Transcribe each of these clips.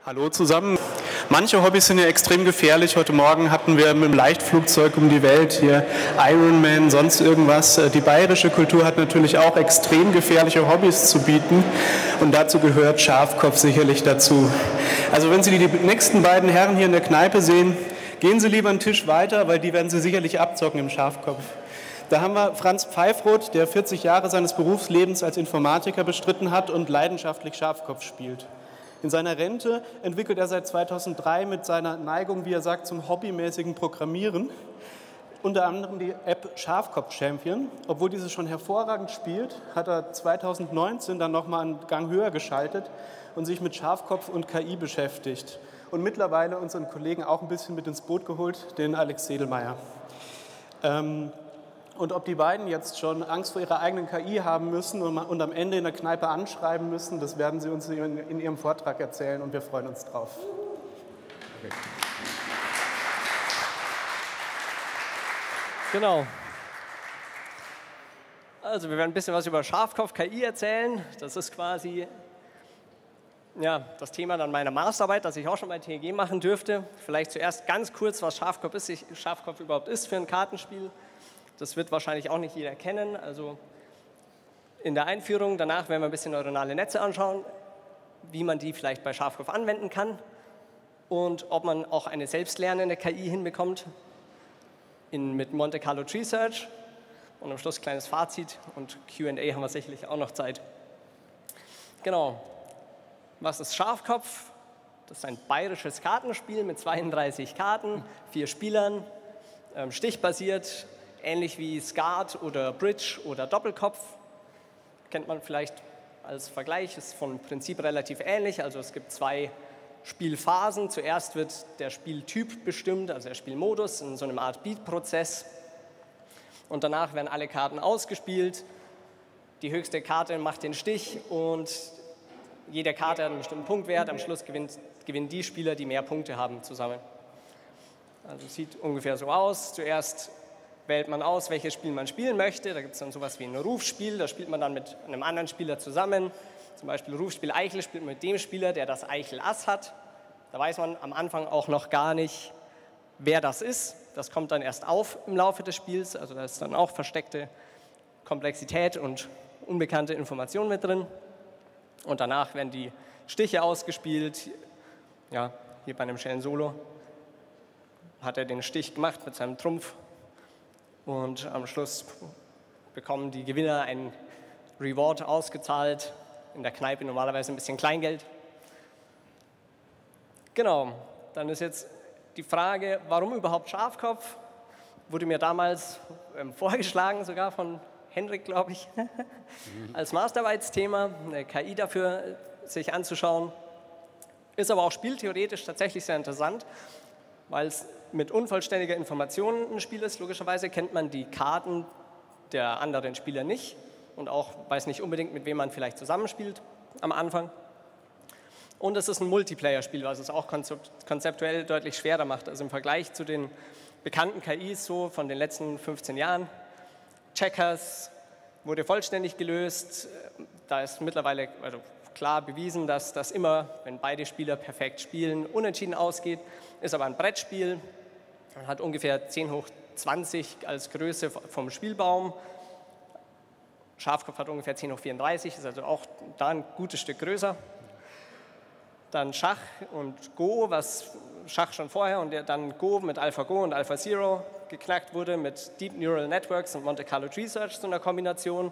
Hallo zusammen. Manche Hobbys sind ja extrem gefährlich. Heute Morgen hatten wir mit dem Leichtflugzeug um die Welt hier Ironman, sonst irgendwas. Die bayerische Kultur hat natürlich auch extrem gefährliche Hobbys zu bieten und dazu gehört Schafkopf sicherlich dazu. Also wenn Sie die nächsten beiden Herren hier in der Kneipe sehen, gehen Sie lieber einen Tisch weiter, weil die werden Sie sicherlich abzocken im Schafkopf. Da haben wir Franz Pfeifroth, der 40 Jahre seines Berufslebens als Informatiker bestritten hat und leidenschaftlich Schafkopf spielt. In seiner Rente entwickelt er seit 2003 mit seiner Neigung, wie er sagt, zum hobbymäßigen Programmieren unter anderem die App Schafkopf Champion. Obwohl diese schon hervorragend spielt, hat er 2019 dann nochmal einen Gang höher geschaltet und sich mit Schafkopf und KI beschäftigt. Und mittlerweile unseren Kollegen auch ein bisschen mit ins Boot geholt, den Alex Sedelmeier. Und ob die beiden jetzt schon Angst vor ihrer eigenen KI haben müssen und am Ende in der Kneipe anschreiben müssen, das werden sie uns in ihrem Vortrag erzählen und wir freuen uns drauf. Okay. Genau. Also wir werden ein bisschen was über Schafkopf KI erzählen. Das ist quasi das Thema dann meiner Masterarbeit, das ich auch schon bei TEG machen dürfte. Vielleicht zuerst ganz kurz, was Schafkopf überhaupt ist für ein Kartenspiel. Das wird wahrscheinlich auch nicht jeder kennen. Also in der Einführung, danach werden wir ein bisschen neuronale Netze anschauen, wie man die vielleicht bei Schafkopf anwenden kann und ob man auch eine selbstlernende KI hinbekommt mit Monte Carlo Tree Search. Und am Schluss ein kleines Fazit und Q&A haben wir sicherlich auch noch Zeit. Genau. Was ist Schafkopf? Das ist ein bayerisches Kartenspiel mit 32 Karten, 4 Spielern, stichbasiert. Ähnlich wie Skat oder Bridge oder Doppelkopf, kennt man vielleicht als Vergleich, ist vom Prinzip relativ ähnlich. Also es gibt 2 Spielphasen. Zuerst wird der Spieltyp bestimmt, also der Spielmodus in so einer Art Beat-Prozess. Und danach werden alle Karten ausgespielt. Die höchste Karte macht den Stich und jede Karte hat einen bestimmten Punktwert. Am Schluss gewinnen die Spieler, die mehr Punkte haben, zusammen. Also es sieht ungefähr so aus. Zuerst wählt man aus, welches Spiel man spielen möchte. Da gibt es dann sowas wie ein Rufspiel, da spielt man dann mit einem anderen Spieler zusammen. Zum Beispiel Rufspiel Eichel spielt man mit dem Spieler, der das Eichel Ass hat. Da weiß man am Anfang auch noch gar nicht, wer das ist. Das kommt dann erst auf im Laufe des Spiels, also da ist dann auch versteckte Komplexität und unbekannte Informationen mit drin. Und danach werden die Stiche ausgespielt. Ja, hier bei einem schnellen Solo hat er den Stich gemacht mit seinem Trumpf. Und am Schluss bekommen die Gewinner ein Reward ausgezahlt, in der Kneipe normalerweise ein bisschen Kleingeld. Genau, dann ist jetzt die Frage, warum überhaupt Schafkopf? Wurde mir damals vorgeschlagen, sogar von Henrik, glaube ich, als Masterarbeitsthema, eine KI dafür sich anzuschauen. Ist aber auch spieltheoretisch tatsächlich sehr interessant, weil es mit unvollständiger Information ein Spiel ist. Logischerweise kennt man die Karten der anderen Spieler nicht und auch weiß nicht unbedingt, mit wem man vielleicht zusammenspielt am Anfang. Und es ist ein Multiplayer-Spiel, was es auch konzeptuell deutlich schwerer macht. Also im Vergleich zu den bekannten KIs so von den letzten 15 Jahren. Checkers wurde vollständig gelöst. Da ist mittlerweile klar bewiesen, dass das immer, wenn beide Spieler perfekt spielen, unentschieden ausgeht. Ist aber ein Brettspiel, hat ungefähr 10 hoch 20 als Größe vom Spielbaum. Schafkopf hat ungefähr 10 hoch 34, ist also auch da ein gutes Stück größer. Dann Schach und Go, was Schach schon vorher und dann Go mit AlphaGo und AlphaZero geknackt wurde mit Deep Neural Networks und Monte Carlo Tree Search zu einer Kombination.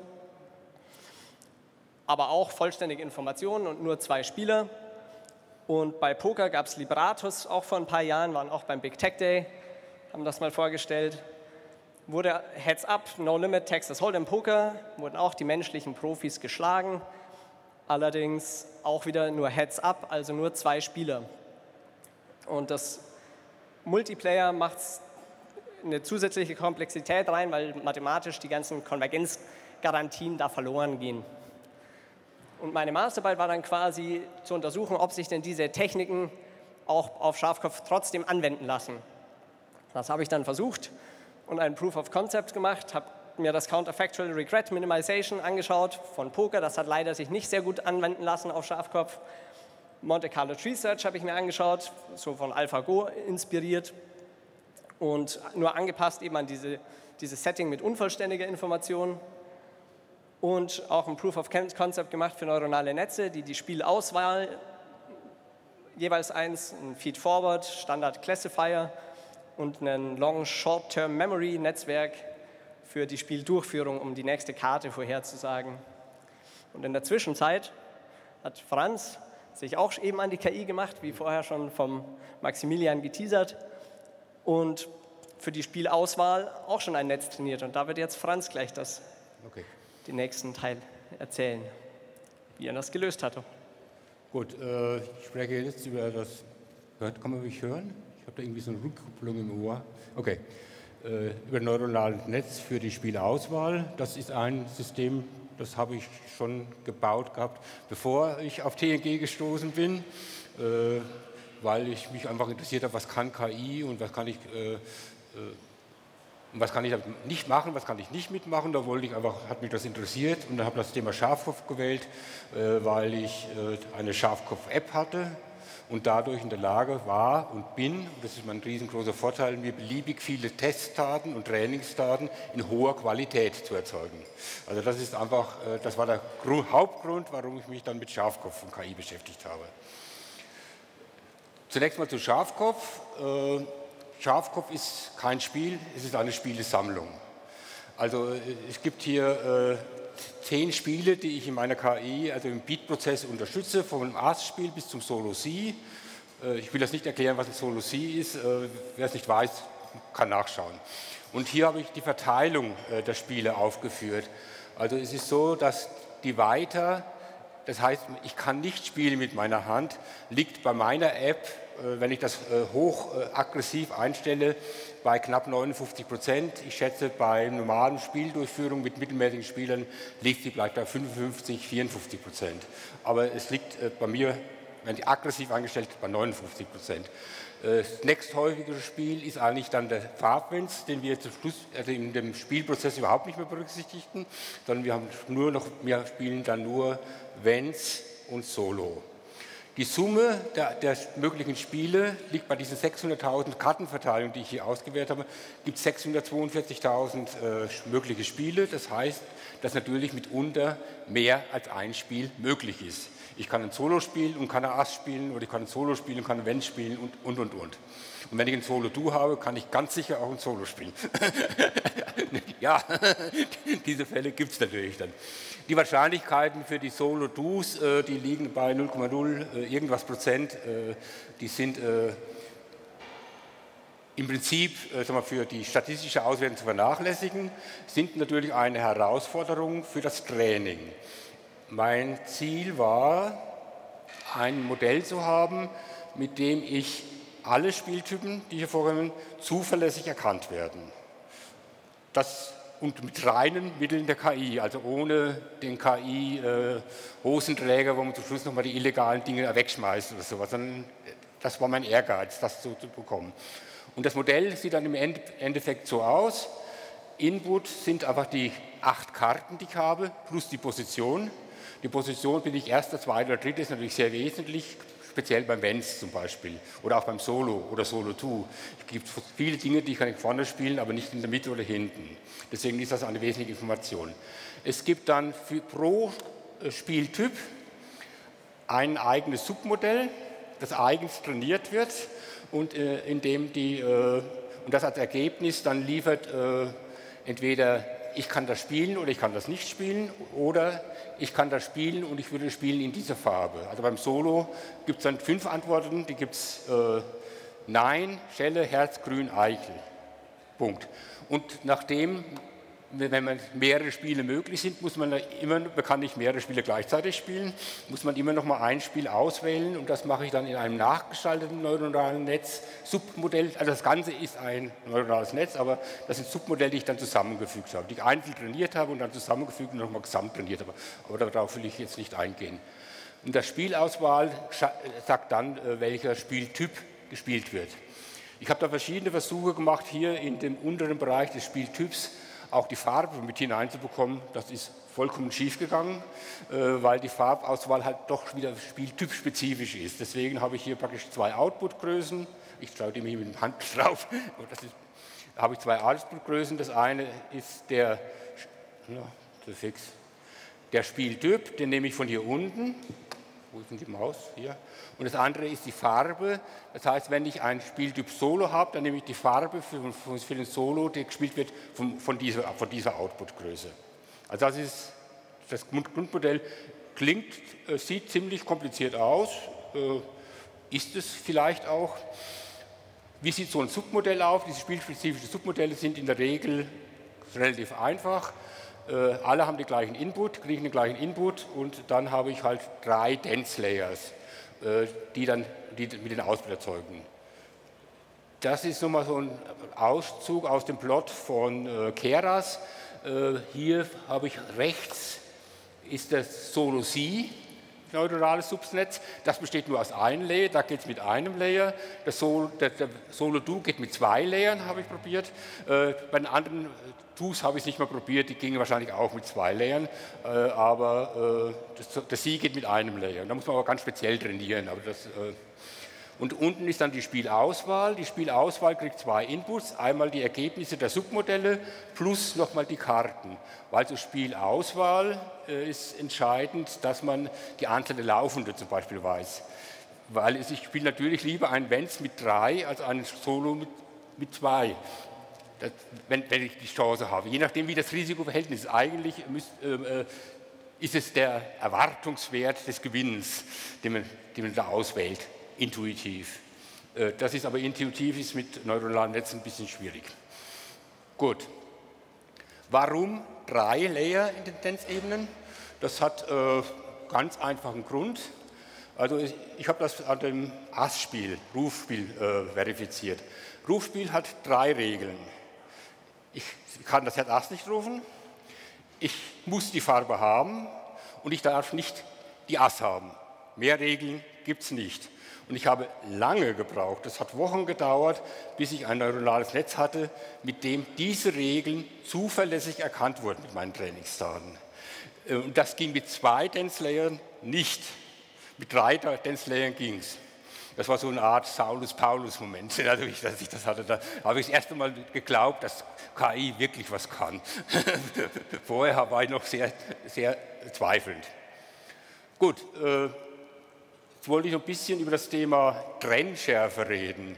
Aber auch vollständige Informationen und nur 2 Spieler. Und bei Poker gab es Libratus, auch vor ein paar Jahren, waren auch beim Big Tech Day, haben das mal vorgestellt. Wurde Heads Up, No Limit, Texas Hold'em Poker, wurden auch die menschlichen Profis geschlagen. Allerdings auch wieder nur Heads Up, also nur 2 Spieler. Und das Multiplayer macht eine zusätzliche Komplexität rein, weil mathematisch die ganzen Konvergenzgarantien da verloren gehen. Und meine Masterarbeit war dann quasi zu untersuchen, ob sich denn diese Techniken auch auf Schafkopf trotzdem anwenden lassen. Das habe ich dann versucht und ein Proof of Concept gemacht, habe mir das Counterfactual Regret Minimization angeschaut von Poker. Das hat leider sich nicht sehr gut anwenden lassen auf Schafkopf. Monte Carlo Tree Search habe ich mir angeschaut, so von AlphaGo inspiriert und nur angepasst eben an dieses Setting mit unvollständiger Information. Und auch ein Proof of Concept gemacht für neuronale Netze, die die Spielauswahl jeweils eins, ein Feed-Forward, Standard Classifier und ein Long Short-Term Memory Netzwerk für die Spieldurchführung, um die nächste Karte vorherzusagen. Und in der Zwischenzeit hat Franz sich auch eben an die KI gemacht, wie vorher schon vom Maximilian geteasert, und für die Spielauswahl auch schon ein Netz trainiert. Und da wird jetzt Franz gleich den nächsten Teil erzählen, wie er das gelöst hatte. Gut, ich spreche jetzt über das, kann man mich hören? Ich habe da irgendwie so eine Rückkopplung im Ohr. Okay, über neuronales Netz für die Spielauswahl. Das ist ein System, das habe ich schon gebaut gehabt, bevor ich auf TNG gestoßen bin, weil ich mich einfach interessiert habe, was kann KI und was kann ich nicht machen, was kann ich nicht mitmachen. Da wollte ich einfach, hat mich das interessiert und dann habe ich das Thema Schafkopf gewählt, weil ich eine Schafkopf-App hatte und dadurch in der Lage war und bin, und das ist mein riesengroßer Vorteil, mir beliebig viele Testdaten und Trainingsdaten in hoher Qualität zu erzeugen. Also das ist einfach, das war der Hauptgrund, warum ich mich dann mit Schafkopf und KI beschäftigt habe. Zunächst mal zu Schafkopf. Schafkopf ist kein Spiel, es ist eine Spielesammlung. Also es gibt hier 10 Spiele, die ich in meiner KI, also im Beat-Prozess unterstütze, vom Ass-Spiel bis zum Solo-C. Ich will das nicht erklären, was ein Solo-C ist. Wer es nicht weiß, kann nachschauen. Und hier habe ich die Verteilung der Spiele aufgeführt. Also es ist so, dass die Weiter, das heißt, ich kann nicht spielen mit meiner Hand, liegt bei meiner App, wenn ich das hoch aggressiv einstelle, bei knapp 59%. Ich schätze, bei normalen Spieldurchführungen mit mittelmäßigen Spielern liegt sie vielleicht bei 55, 54%. Aber es liegt bei mir, wenn die aggressiv eingestellt ist, bei 59%. Das nächsthäufigere Spiel ist eigentlich dann der Farbwens, den wir zum Schluss, also in dem Spielprozess überhaupt nicht mehr berücksichtigten, sondern wir spielen dann nur Wens und Solo. Die Summe der möglichen Spiele liegt bei diesen 600.000 Kartenverteilungen, die ich hier ausgewählt habe, gibt es 642.000 mögliche Spiele. Das heißt, dass natürlich mitunter mehr als ein Spiel möglich ist. Ich kann ein Solo spielen und kann ein Ass spielen, oder ich kann ein Solo spielen und kann ein Wens spielen und. Und wenn ich ein Solo-Du habe, kann ich ganz sicher auch ein Solo spielen. Ja, diese Fälle gibt es natürlich dann. Die Wahrscheinlichkeiten für die Solo-Dus, die liegen bei 0,0 irgendwas Prozent. Die sind im Prinzip für die statistische Auswertung zu vernachlässigen, sind natürlich eine Herausforderung für das Training. Mein Ziel war, ein Modell zu haben, mit dem ich alle Spieltypen, die hier vorkommen, zuverlässig erkannt werden. Und mit reinen Mitteln der KI, also ohne den KI-Hosenträger, wo man zum Schluss nochmal die illegalen Dinge wegschmeißt oder sowas. Das war mein Ehrgeiz, das so zu bekommen. Und das Modell sieht dann im Endeffekt so aus. Input sind einfach die 8 Karten, die ich habe, plus die Position. Die Position, bin ich erster, zweiter oder dritter, ist natürlich sehr wesentlich, speziell beim Wens zum Beispiel oder auch beim Solo oder Solo-2. Es gibt viele Dinge, die kann ich vorne spielen, aber nicht in der Mitte oder hinten. Deswegen ist das eine wesentliche Information. Es gibt dann pro Spieltyp ein eigenes Submodell, das eigens trainiert wird und in dem und das als Ergebnis dann liefert entweder ich kann das spielen oder ich kann das nicht spielen oder ich kann das spielen und ich würde spielen in dieser Farbe. Also beim Solo gibt es dann 5 Antworten, die gibt es Nein, Schelle, Herz, Grün, Eichel. Punkt. Und nachdem, wenn mehrere Spiele möglich sind, man kann nicht mehrere Spiele gleichzeitig spielen, muss man immer noch mal ein Spiel auswählen und das mache ich dann in einem nachgestalteten neuronalen Netz, Submodell, also das Ganze ist ein neuronales Netz, aber das sind Submodelle, die ich dann zusammengefügt habe, die ich einzeln trainiert habe und dann zusammengefügt und nochmal gesamt trainiert habe, aber darauf will ich jetzt nicht eingehen. Und das Spielauswahl sagt dann, welcher Spieltyp gespielt wird. Ich habe da verschiedene Versuche gemacht, hier in dem unteren Bereich des Spieltyps auch die Farbe mit hineinzubekommen. Das ist vollkommen schief gegangen, weil die Farbauswahl halt doch wieder spieltypspezifisch ist. Deswegen habe ich hier praktisch 2 Output-Größen. Ich schaue die mir mit dem Hand drauf. Da habe ich 2 Output-Größen. Das eine ist der Spieltyp, den nehme ich von hier unten. Wo ist denn die Maus? Hier. Und das andere ist die Farbe. Das heißt, wenn ich ein Spieltyp Solo habe, dann nehme ich die Farbe für den Solo, der gespielt wird von dieser Output-Größe. Also das ist das Grundmodell. Sieht ziemlich kompliziert aus, ist es vielleicht auch. Wie sieht so ein Submodell aus? Diese spielspezifischen Submodelle sind in der Regel relativ einfach. Alle haben den gleichen Input, kriegen den gleichen Input und dann habe ich halt 3 Dense Layers, die mit den Output erzeugen. Das ist nochmal so ein Auszug aus dem Plot von Keras. Hier habe ich rechts ist das Solo C, neuronales Subnetz. Das besteht nur aus einem Layer, da geht es mit einem Layer. Der Solo Do geht mit 2 Layern, habe ich probiert. Bei den anderen Do's habe ich es nicht mehr probiert, die gingen wahrscheinlich auch mit 2 Layern, aber das C geht mit einem Layer. Da muss man aber ganz speziell trainieren. Und unten ist dann die Spielauswahl. Die Spielauswahl kriegt 2 Inputs, einmal die Ergebnisse der Submodelle plus nochmal die Karten. Weil zur Spielauswahl ist entscheidend, dass man die Anzahl der Laufenden zum Beispiel weiß. Weil ich spiele natürlich lieber einen Wenz mit 3 als einen Solo mit 2. Wenn ich die Chance habe. Je nachdem, wie das Risikoverhältnis ist. Eigentlich ist es der Erwartungswert des Gewinns, den man da auswählt, intuitiv. Das ist aber intuitiv, ist mit neuronalen Netzen ein bisschen schwierig. Gut. Warum 3 Layer in den Dense-Ebenen? Das hat ganz einfachen Grund. Also ich habe das an dem AS-Spiel, Rufspiel, verifiziert. Rufspiel hat 3 Regeln. Ich kann das Herz Ass nicht rufen, ich muss die Farbe haben und ich darf nicht die Ass haben. Mehr Regeln gibt es nicht. Und ich habe lange gebraucht, das hat Wochen gedauert, bis ich ein neuronales Netz hatte, mit dem diese Regeln zuverlässig erkannt wurden mit meinen Trainingsdaten. Und das ging mit 2 Dense-Layern nicht. Mit 3 Dense-Layern ging es. Das war so eine Art Saulus-Paulus-Moment, dass ich das hatte. Da habe ich das erste Mal geglaubt, dass KI wirklich was kann. Vorher war ich noch sehr, sehr zweifelnd. Gut, jetzt wollte ich noch ein bisschen über das Thema Trennschärfe reden.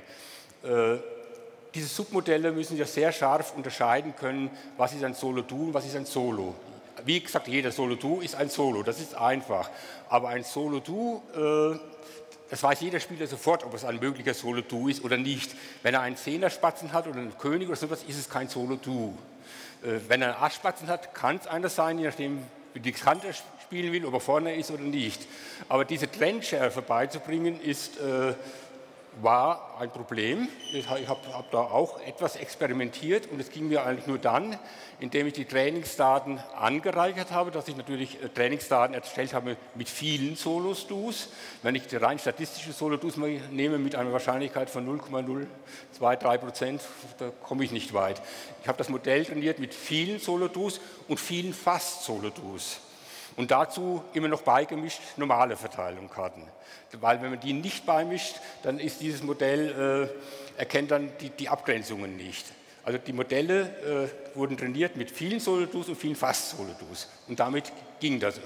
Diese Submodelle müssen ja sehr scharf unterscheiden können, was ist ein Solo-Do und was ist ein Solo. Wie gesagt, jeder Solo-Do ist ein Solo, das ist einfach. Aber ein Solo-Do, das weiß jeder Spieler sofort, ob es ein möglicher Solo-Do ist oder nicht. Wenn er einen Zehner-Spatzen hat oder einen König oder sowas, ist es kein Solo-Do. Wenn er einen Ass-Spatzen hat, kann es einer sein, je nachdem, wie die Kante spielen will, ob er vorne ist oder nicht. Aber diese Trennschärfe beizubringen, war ein Problem. Ich habe da auch etwas experimentiert und es ging mir eigentlich nur dann, indem ich die Trainingsdaten angereichert habe, dass ich natürlich Trainingsdaten erstellt habe mit vielen Solo-Do's. Wenn ich die rein statistische Solo-Do's nehme mit einer Wahrscheinlichkeit von 0,023%, da komme ich nicht weit. Ich habe das Modell trainiert mit vielen Solo-Do's und vielen Fast-Solo-Do's. Und dazu immer noch beigemischt normale Verteilungskarten. Weil wenn man die nicht beimischt, dann ist dieses Modell, erkennt dann die Abgrenzungen nicht. Also die Modelle wurden trainiert mit vielen Solo-Do's und vielen Fast-Solo-Do's. Und damit ging das.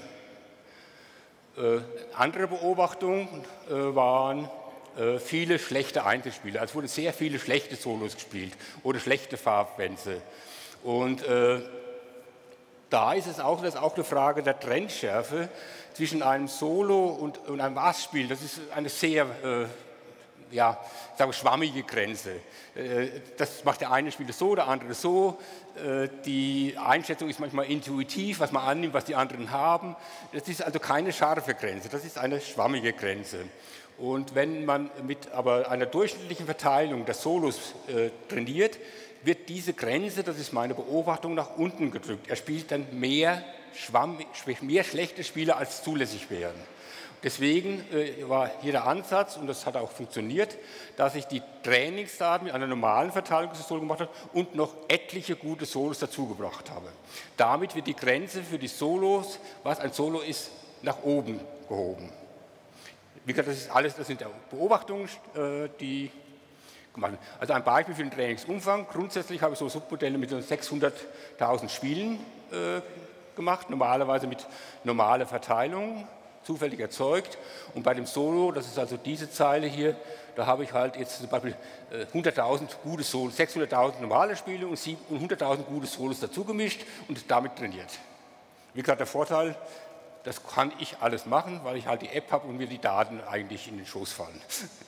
Andere Beobachtungen waren viele schlechte Einzelspiele. Also es wurden sehr viele schlechte Solos gespielt oder schlechte Farbwänze. Und da ist es auch eine Frage der Trennschärfe zwischen einem Solo und einem Ass-Spiel. Das ist eine sehr schwammige Grenze. Das macht der eine Spieler so, der andere so. Die Einschätzung ist manchmal intuitiv, was man annimmt, was die anderen haben. Das ist also keine scharfe Grenze, das ist eine schwammige Grenze. Und wenn man mit aber einer durchschnittlichen Verteilung der Solos trainiert, wird diese Grenze, das ist meine Beobachtung, nach unten gedrückt. Er spielt dann mehr schlechte Spieler, als zulässig wären. Deswegen war hier der Ansatz, und das hat auch funktioniert, dass ich die Trainingsdaten mit einer normalen Verteilung des Solos gemacht habe und noch etliche gute Solos dazugebracht habe. Damit wird die Grenze für die Solos, was ein Solo ist, nach oben gehoben. Wie gesagt, das ist alles, das sind Beobachtungen, die gemacht werden. Also ein Beispiel für den Trainingsumfang. Grundsätzlich habe ich so Submodelle mit 600.000 Spielen gemacht, normalerweise mit normaler Verteilung, zufällig erzeugt. Und bei dem Solo, das ist also diese Zeile hier, da habe ich halt jetzt zum Beispiel 100.000 gute Solos, 600.000 normale Spiele und 100.000 gute Solos dazu gemischt und damit trainiert. Wie gesagt, der Vorteil, das kann ich alles machen, weil ich halt die App habe und mir die Daten eigentlich in den Schoß fallen.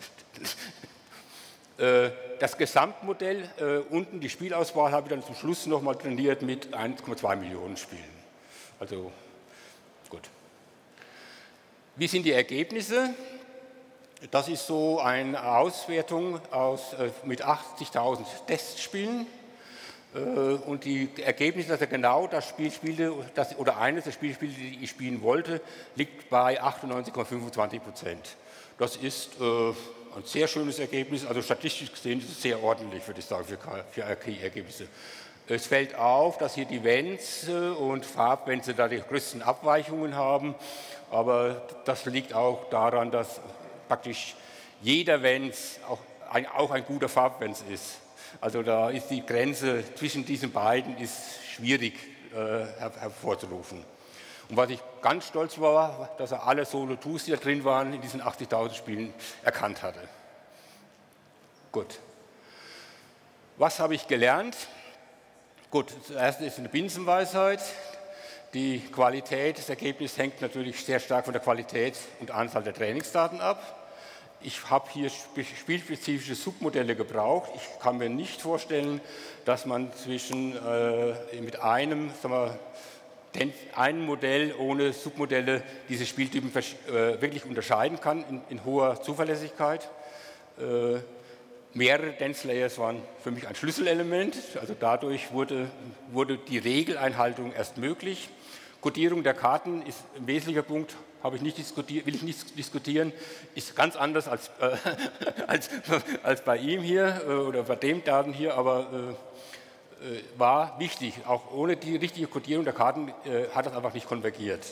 Das Gesamtmodell, unten die Spielauswahl, habe ich dann zum Schluss nochmal trainiert mit 1,2 Millionen Spielen. Also gut. Wie sind die Ergebnisse? Das ist so eine Auswertung mit 80.000 Testspielen. Und die Ergebnisse, dass er genau das Spiel spielte, oder eines der Spiele spielte, die ich spielen wollte, liegt bei 98,25%. Das ist ein sehr schönes Ergebnis, also statistisch gesehen ist es sehr ordentlich, würde ich sagen, für AKI-Ergebnisse. Es fällt auf, dass hier die Wänze und Farbwänze da die größten Abweichungen haben, aber das liegt auch daran, dass praktisch jeder Wenz auch ein guter Farbwenz ist. Also da ist die Grenze zwischen diesen beiden ist schwierig hervorzurufen. Und was ich ganz stolz war, dass er alle Solo-Twos, die da drin waren, in diesen 80.000 Spielen erkannt hatte. Gut. Was habe ich gelernt? Gut, das erste ist eine Binsenweisheit. Die Qualität des Ergebnisses hängt natürlich sehr stark von der Qualität und Anzahl der Trainingsdaten ab. Ich habe hier spielspezifische Submodelle gebraucht. Ich kann mir nicht vorstellen, dass man mit einem Modell ohne Submodelle diese Spieltypen wirklich unterscheiden kann in hoher Zuverlässigkeit. Mehrere Dense Layers waren für mich ein Schlüsselelement, also dadurch wurde die Regeleinhaltung erst möglich. Codierung der Karten ist ein wesentlicher Punkt, will ich nicht diskutieren, ist ganz anders als bei ihm hier oder bei dem Daten hier, aber war wichtig. Auch ohne die richtige Codierung der Karten hat das einfach nicht konvergiert.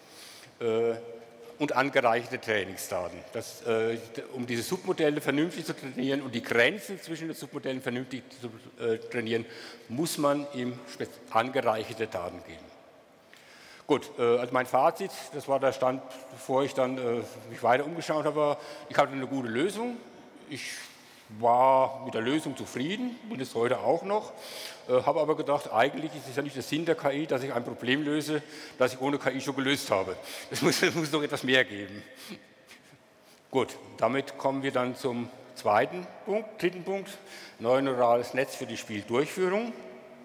Und angereicherte Trainingsdaten. Um diese Submodelle vernünftig zu trainieren und die Grenzen zwischen den Submodellen vernünftig zu trainieren, muss man ihm angereicherte Daten geben. Gut, also mein Fazit, das war der Stand, bevor ich dann mich weiter umgeschaut habe, ich hatte eine gute Lösung. Ich war mit der Lösung zufrieden, bin es heute auch noch, habe aber gedacht, eigentlich ist es ja nicht der Sinn der KI, dass ich ein Problem löse, das ich ohne KI schon gelöst habe. Es muss noch etwas mehr geben. Gut, damit kommen wir dann zum dritten Punkt, neuronales Netz für die Spieldurchführung.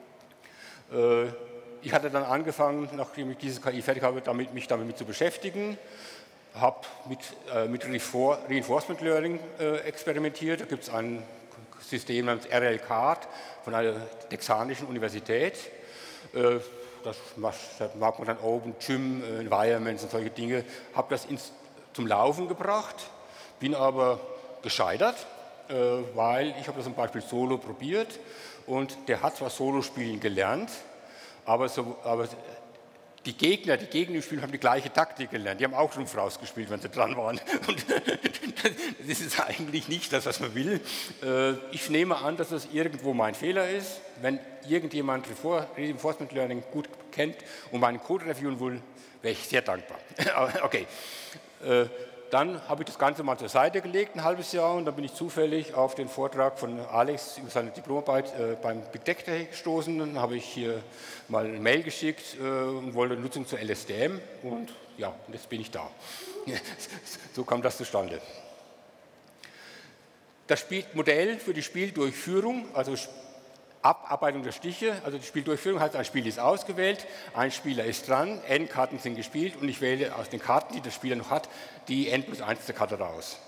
Ich hatte dann angefangen, nachdem ich diese KI fertig habe, mich damit zu beschäftigen. Habe mit Reinforcement Learning experimentiert. Da gibt es ein System namens RL-Card von einer texanischen Universität. Das mag man dann Open Gym, Environments und solche Dinge. Habe das zum Laufen gebracht, bin aber gescheitert, weil ich habe das zum Beispiel Solo probiert und der hat zwar Solo spielen gelernt, aber die Gegner im Spiel haben die gleiche Taktik gelernt. Die haben auch Trumpf rausgespielt, wenn sie dran waren. Und das ist eigentlich nicht das, was man will. Ich nehme an, dass das irgendwo mein Fehler ist. Wenn irgendjemand Reinforcement Learning gut kennt und meinen Code reviewen will, wäre ich sehr dankbar. Okay. Dann habe ich das Ganze mal zur Seite gelegt, ein halbes Jahr, und dann bin ich zufällig auf den Vortrag von Alex über seine Diplomarbeit beim Big Data gestoßen. Dann habe ich hier mal eine Mail geschickt und wollte Nutzung zur LSTM, und ja, jetzt bin ich da. So kam das zustande. Das Modell für die Spieldurchführung, also Abarbeitung der Stiche, also die Spieldurchführung heißt, ein Spiel ist ausgewählt, ein Spieler ist dran, n Karten sind gespielt und ich wähle aus den Karten, die der Spieler noch hat, die n+1 Karte raus.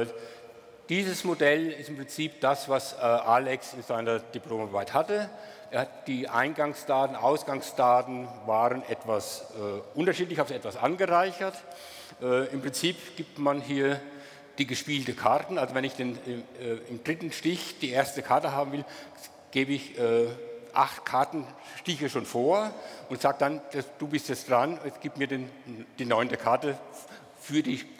Dieses Modell ist im Prinzip das, was Alex in seiner Diplomarbeit hatte. Die Eingangsdaten, Ausgangsdaten waren etwas unterschiedlich, habe es etwas angereichert. Im Prinzip gibt man hier die gespielte Karten. Also wenn ich im dritten Stich die erste Karte haben will, gebe ich 8 Kartenstiche schon vor und sage dann, du bist jetzt dran, gib mir die 9. Karte für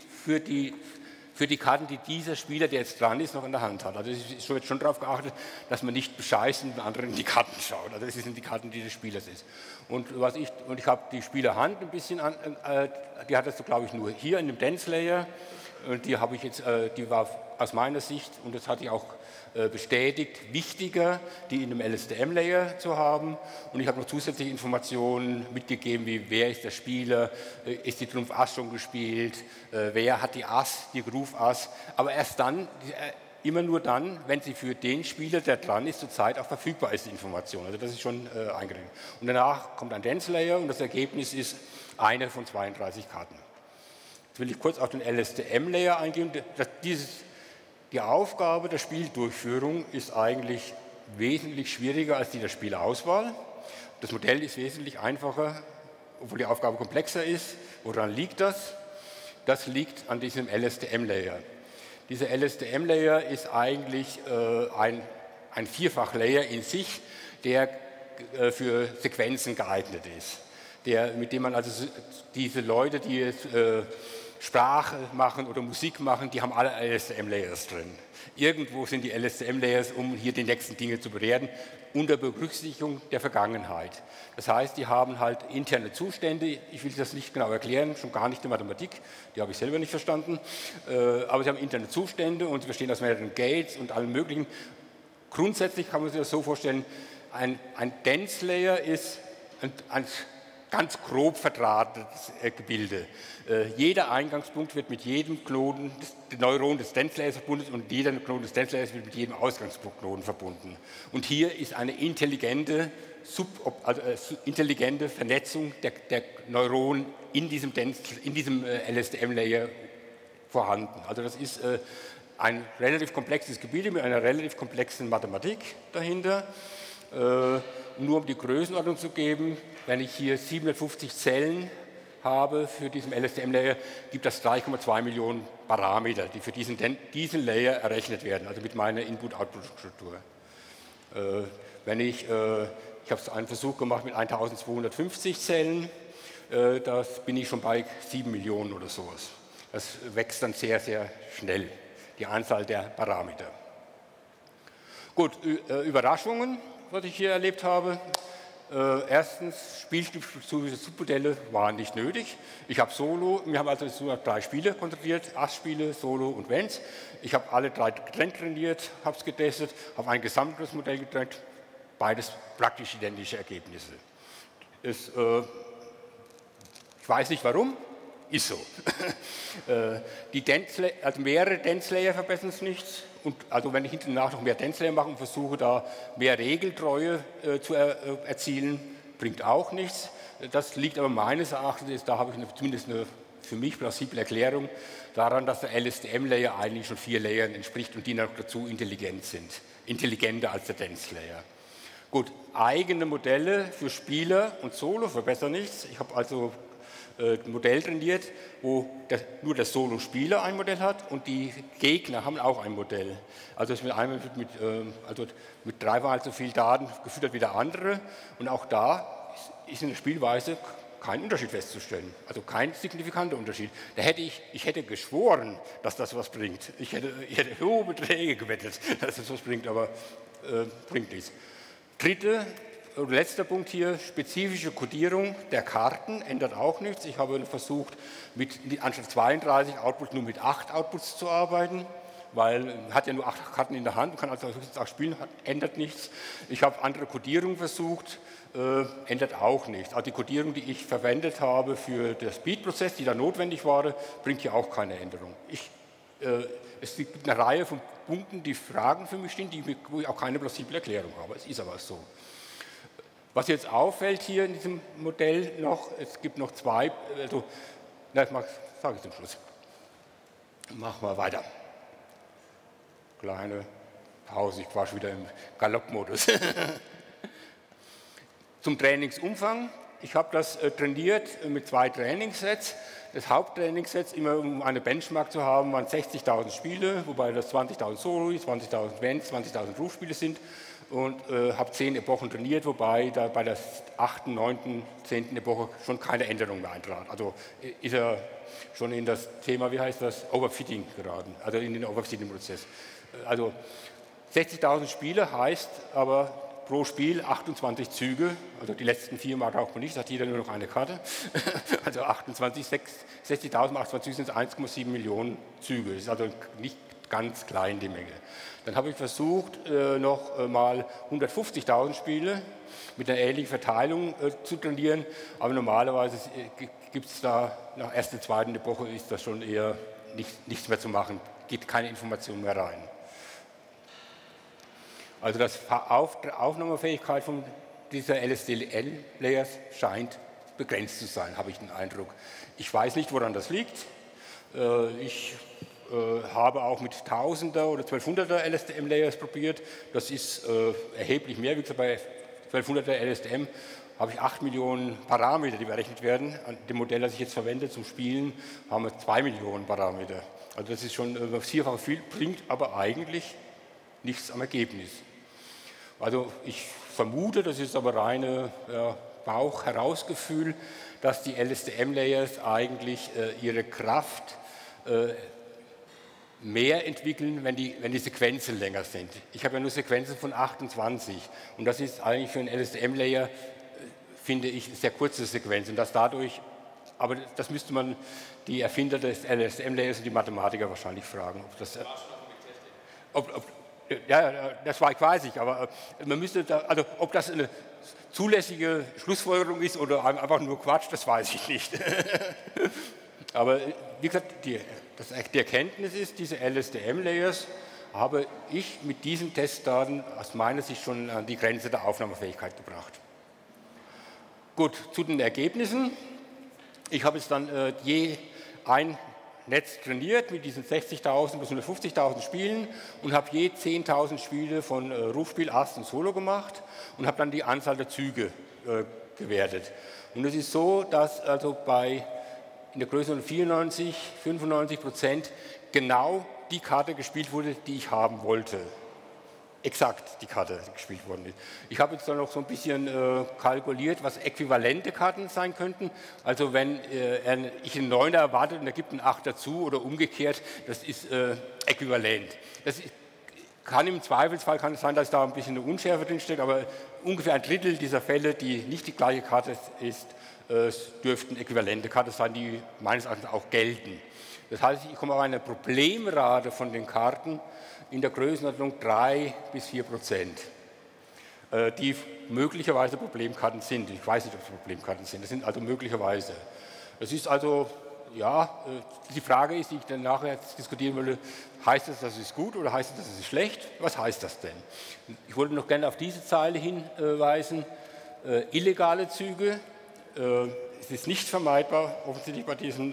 die Karten, die dieser Spieler, der jetzt dran ist, noch in der Hand hat. Also es wird schon darauf geachtet, dass man nicht bescheißen und anderen in die Karten schaut. Also das sind die Karten, die des Spielers ist. Und ich habe die Spielerhand ein bisschen die hat das, glaube ich, nur hier in dem Dance Layer. Und die habe ich jetzt, die war aus meiner Sicht, und das hatte ich auch bestätigt, wichtiger, die in einem LSTM-Layer zu haben. Und ich habe noch zusätzliche Informationen mitgegeben, wie wer ist der Spieler, ist die Trumpf Ass schon gespielt, wer hat die Ass, die Ruf Ass. Aber erst dann, immer nur dann, wenn sie für den Spieler, der dran ist, zurzeit auch verfügbar ist, die Information. Also das ist schon eingeregelt. Und danach kommt ein Dance-Layer und das Ergebnis ist eine von 32 Karten. Jetzt will ich kurz auf den LSTM-Layer eingehen. Die Aufgabe der Spieldurchführung ist eigentlich wesentlich schwieriger als die der Spielauswahl. Das Modell ist wesentlich einfacher, obwohl die Aufgabe komplexer ist. Woran liegt das? Das liegt an diesem LSTM-Layer. Dieser LSTM-Layer ist eigentlich ein Vierfach-Layer in sich, der für Sequenzen geeignet ist. Mit dem man also diese Leute, die jetzt Sprache machen oder Musik machen, die haben alle LSTM-Layers drin. Irgendwo sind die LSTM-Layers, um hier die nächsten Dinge zu bewerten, unter Berücksichtigung der Vergangenheit. Das heißt, die haben halt interne Zustände, ich will das nicht genau erklären, schon gar nicht die Mathematik, die habe ich selber nicht verstanden, aber sie haben interne Zustände und sie bestehen aus mehreren Gates und allem möglichen. Grundsätzlich kann man sich das so vorstellen, ein Dance-Layer ist ein ganz grob verdrahtetes Gebilde. Jeder Eingangspunkt wird mit jedem Knoten des Neuron des Dance-Layers verbunden und jeder Knoten des Dance-Layers wird mit jedem Ausgangspunktknoten verbunden. Und hier ist eine intelligente Vernetzung der Neuronen in diesem LSTM-Layer vorhanden. Also das ist ein relativ komplexes Gebilde mit einer relativ komplexen Mathematik dahinter. Nur um die Größenordnung zu geben, wenn ich hier 750 Zellen habe für diesen LSTM-Layer, gibt das 3,2 Millionen Parameter, die für diesen Layer errechnet werden, also mit meiner Input-Output-Struktur. Ich habe einen Versuch gemacht mit 1250 Zellen, das bin ich schon bei 7 Millionen oder sowas. Das wächst dann sehr, sehr schnell, die Anzahl der Parameter. Gut, Überraschungen, was ich hier erlebt habe. Erstens, Submodelle waren nicht nötig. Ich habe wir haben also nur 3 Spiele kontrolliert, Ass-Spiele, Solo und Vents. Ich habe alle 3 getrennt trainiert, habe es getestet, habe ein Gesamtgrößenmodell getrennt, beides praktisch identische Ergebnisse. Ich weiß nicht warum, ist so. Mehrere Dance-Layer verbessern es nicht. Und also wenn ich hinterher noch mehr Dance-Layer mache und versuche, da mehr Regeltreue zu erzielen, bringt auch nichts. Das liegt aber meines Erachtens, da habe ich zumindest eine für mich plausible Erklärung, daran, dass der LSTM-Layer eigentlich schon 4 Layern entspricht und die noch dazu intelligent sind. Intelligenter als der Dance-Layer. Gut, eigene Modelle für Spieler und Solo verbessern nichts. Ich habe also ein Modell trainiert, wo nur der Solo-Spieler ein Modell hat und die Gegner haben auch ein Modell. Also es wird einmal mit 3-mal so viel Daten gefüttert wie der andere und auch da ist in der Spielweise kein Unterschied festzustellen, also kein signifikanter Unterschied. Ich hätte geschworen, dass das was bringt. Ich hätte hohe Beträge gewettet, dass das was bringt, aber bringt nichts. Letzter Punkt hier, spezifische Codierung der Karten ändert auch nichts. Ich habe versucht, anstatt 32 Outputs nur mit 8 Outputs zu arbeiten, weil man hat ja nur 8 Karten in der Hand, man kann also höchstens 8 spielen, ändert nichts. Ich habe andere Codierung versucht, ändert auch nichts. Also die Codierung, die ich verwendet habe für den Speed-Prozess, die da notwendig war, bringt hier auch keine Änderung. Es gibt eine Reihe von Punkten, die Fragen für mich stehen, wo ich auch keine plausible Erklärung habe. Es ist aber so. Was jetzt auffällt hier in diesem Modell noch, es gibt noch 2, das sage ich zum Schluss. Machen wir weiter. Kleine Pause, ich war schon wieder im Galoppmodus. Zum Trainingsumfang. Ich habe das trainiert mit 2 Trainingssets. Das Haupttrainingsset, immer um eine Benchmark zu haben, waren 60.000 Spiele, wobei das 20.000 Solo, 20.000 Vents, 20.000 Rufspiele sind. Und habe 10 Epochen trainiert, wobei da bei der 8., 9., 10. Epoche schon keine Änderung mehr eintrat. Also ist er schon in das Thema, wie heißt das, Overfitting geraten, also in den Overfitting-Prozess. Also 60.000 Spiele heißt aber pro Spiel 28 Züge, also die letzten 4 Mal braucht man nicht, hat jeder nur noch eine Karte. Also 60.000 mal 28 sind 1,7 Millionen Züge, das ist also nicht ganz klein die Menge. Dann habe ich versucht, noch mal 150.000 Spiele mit einer ähnlichen Verteilung zu trainieren, aber normalerweise gibt es da nach der 1., 2. Epoche ist das schon eher nichts mehr zu machen, geht keine Information mehr rein. Also die Aufnahmefähigkeit von dieser LSTM-Layers scheint begrenzt zu sein, habe ich den Eindruck. Ich weiß nicht, woran das liegt. Ich habe auch mit 1000er oder 1200er LSTM-Layers probiert. Das ist erheblich mehr. Wie gesagt, bei 1200er LSTM habe ich 8 Millionen Parameter, die berechnet werden. An dem Modell, das ich jetzt verwende zum Spielen, haben wir 2 Millionen Parameter. Also das ist schon vierfach viel, bringt aber eigentlich nichts am Ergebnis. Also ich vermute, das ist aber reine Bauch-Herausgefühl, dass die LSTM-Layers eigentlich ihre Kraft mehr entwickeln, wenn die Sequenzen länger sind. Ich habe ja nur Sequenzen von 28 und das ist eigentlich für einen LSTM-Layer, finde ich, eine sehr kurze Sequenz und das dadurch, aber das müsste man die Erfinder des LSTM-Layers und die Mathematiker wahrscheinlich fragen, ob das... Ja, das weiß ich, aber man müsste da, also ob das eine zulässige Schlussfolgerung ist oder einfach nur Quatsch, das weiß ich nicht. Aber wie gesagt, die Erkenntnis ist, diese LSTM-Layers habe ich mit diesen Testdaten aus meiner Sicht schon an die Grenze der Aufnahmefähigkeit gebracht. Gut, zu den Ergebnissen. Ich habe jetzt dann je ein Netz trainiert mit diesen 60.000 bis 150.000 Spielen und habe je 10.000 Spiele von Rufspiel, Ast und Solo gemacht und habe dann die Anzahl der Züge gewertet. Und es ist so, dass also in der Größe von 95% genau die Karte gespielt wurde, die ich haben wollte. Exakt die Karte gespielt worden ist. Ich habe jetzt dann noch so ein bisschen kalkuliert, was äquivalente Karten sein könnten. Also wenn ich einen 9er erwartet und er gibt einen 8 dazu oder umgekehrt, das ist äquivalent. Das kann im Zweifelsfall kann es sein, dass da ein bisschen eine Unschärfe drinsteckt, aber ungefähr ein Drittel dieser Fälle, die nicht die gleiche Karte ist, dürften äquivalente Karten sein, die meines Erachtens auch gelten. Das heißt, ich komme auf eine Problemrate von den Karten in der Größenordnung 3 bis 4%, die möglicherweise Problemkarten sind. Ich weiß nicht, ob es Problemkarten sind, das sind also möglicherweise. Das ist also, ja, die Frage ist, die ich dann nachher diskutieren würde, heißt das, das ist gut oder heißt das, das ist schlecht? Was heißt das denn? Ich wollte noch gerne auf diese Zeile hinweisen, illegale Züge. Es ist nicht vermeidbar, offensichtlich bei diesen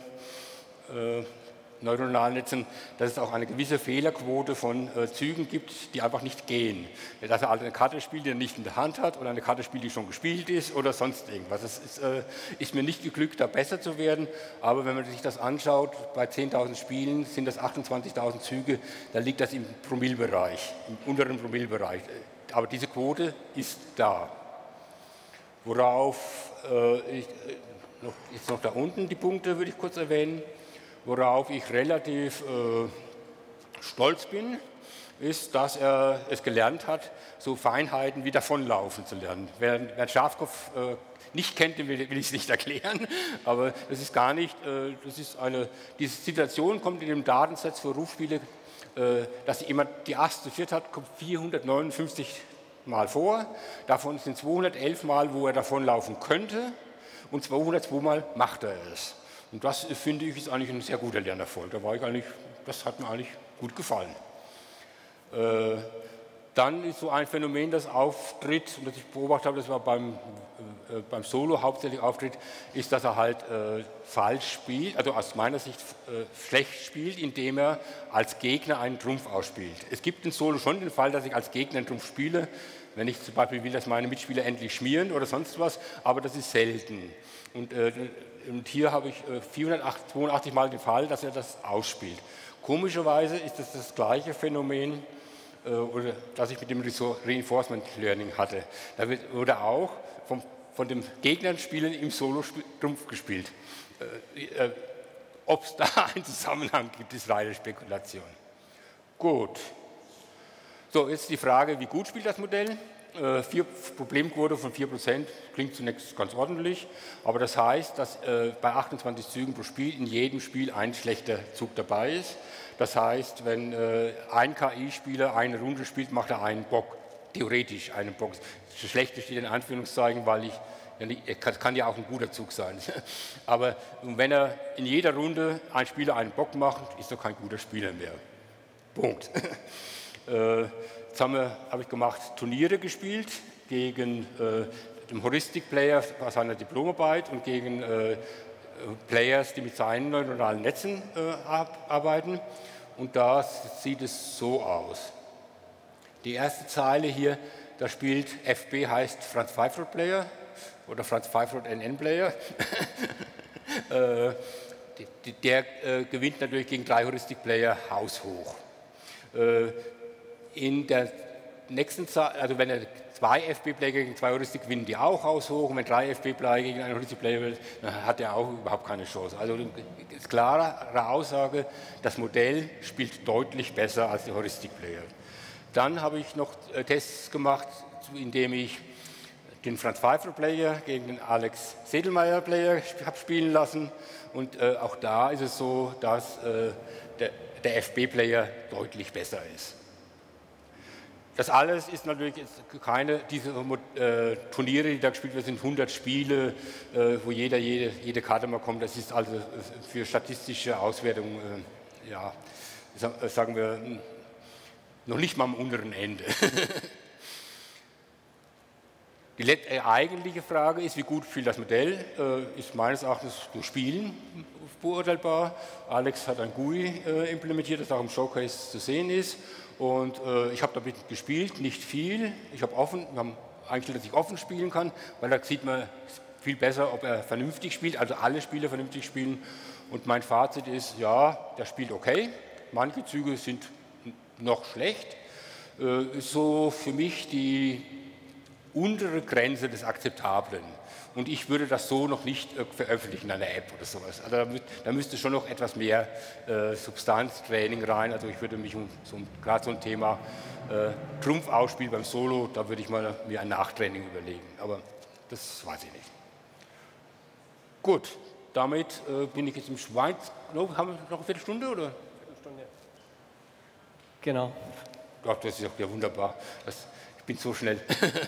neuronalen Netzen, dass es auch eine gewisse Fehlerquote von Zügen gibt, die einfach nicht gehen. Dass er halt eine Karte spielt, die er nicht in der Hand hat oder eine Karte spielt, die schon gespielt ist oder sonst irgendwas. Es ist mir nicht geglückt, da besser zu werden, aber wenn man sich das anschaut, bei 10.000 Spielen sind das 28.000 Züge, da liegt das im Promillebereich, im unteren Promillebereich. Aber diese Quote ist da. Worauf, jetzt noch da unten die Punkte würde ich kurz erwähnen. Worauf ich relativ stolz bin, ist, dass er es gelernt hat, so Feinheiten wie Davonlaufen zu lernen. Wer Schafkopf nicht kennt, dem will ich es nicht erklären, aber das ist gar nicht, diese Situation kommt in dem Datensatz für Rufspiele, dass jemand die Ass zu viert hat, kommt 459 Mal vor, davon sind 211 Mal, wo er davonlaufen könnte und 202 Mal macht er es. Und das, finde ich, ist eigentlich ein sehr guter Lernerfolg. Das hat mir eigentlich gut gefallen. Dann ist so ein Phänomen, das auftritt, und das ich beobachtet habe, das war beim Solo hauptsächlich auftritt, ist, dass er halt falsch spielt, also aus meiner Sicht schlecht spielt, indem er als Gegner einen Trumpf ausspielt. Es gibt im Solo schon den Fall, dass ich als Gegner einen Trumpf spiele, Wenn ich zum Beispiel will, dass meine Mitspieler endlich schmieren oder sonst was, aber das ist selten. Und hier habe ich 482 Mal den Fall, dass er das ausspielt. Komischerweise ist das gleiche Phänomen, oder das ich mit dem Reinforcement Learning hatte. Da wurde auch von den Gegnern spielen im Solo-Trumpf gespielt. Ob es da einen Zusammenhang gibt, ist reine Spekulation. Gut. So, jetzt die Frage, wie gut spielt das Modell? Problemquote von 4% klingt zunächst ganz ordentlich, aber das heißt, dass bei 28 Zügen pro Spiel in jedem Spiel ein schlechter Zug dabei ist. Das heißt, wenn ein KI-Spieler eine Runde spielt, macht er einen Bock, theoretisch einen Bock. Das Schlechte steht in Anführungszeichen, weil kann ja auch ein guter Zug sein. Aber wenn er in jeder Runde ein Spieler einen Bock macht, ist er kein guter Spieler mehr. Punkt. Jetzt habe ich gemacht, Turniere gespielt gegen den Heuristic-Player bei seiner Diplomarbeit und gegen Players, die mit seinen neuronalen Netzen arbeiten. Und da sieht es so aus. Die erste Zeile hier, da spielt FB, heißt Franz Pfeiffer Player oder Franz Pfeiffer NN Player. Der gewinnt natürlich gegen 3 Heuristic-Player haushoch. In der nächsten Zahl, also wenn er 2 FB-Player gegen 2 Heuristik gewinnen, die auch haushoch, und wenn 3 FB-Player gegen einen Heuristik-Player will, dann hat er auch überhaupt keine Chance. Also ist klare Aussage, das Modell spielt deutlich besser als die Heuristik-Player. Dann habe ich noch Tests gemacht, indem ich den Franz Pfeiffer-Player gegen den Alex Sedelmeier-Player habe spielen lassen, und auch da ist es so, dass der FB-Player deutlich besser ist. Das alles ist natürlich keine, diese Turniere, die da gespielt werden, sind 100 Spiele, wo jede Karte mal kommt. Das ist also für statistische Auswertungen, ja, sagen wir, noch nicht mal am unteren Ende. Die eigentliche Frage ist, wie gut spielt das Modell, ist meines Erachtens durch Spielen beurteilbar. Alex hat ein GUI implementiert, das auch im Showcase zu sehen ist. Und ich habe damit gespielt, nicht viel. Wir haben eingestellt, dass ich offen spielen kann, weil da sieht man viel besser, ob er vernünftig spielt, also alle Spieler vernünftig spielen. Und mein Fazit ist, ja, der spielt okay. Manche Züge sind noch schlecht. Ist so für mich die untere Grenze des Akzeptablen. Und ich würde das so noch nicht veröffentlichen in einer App oder sowas. Also da müsste schon noch etwas mehr Substanztraining rein. Also ich würde mich gerade so ein Thema Trumpf ausspielen beim Solo, da würde ich mir ein Nachtraining überlegen. Aber das weiß ich nicht. Gut, damit bin ich jetzt im Schweiz. Haben wir noch eine Viertelstunde, oder? Viertelstunde. Genau. Ach, das ist ja wunderbar. Ich bin so schnell.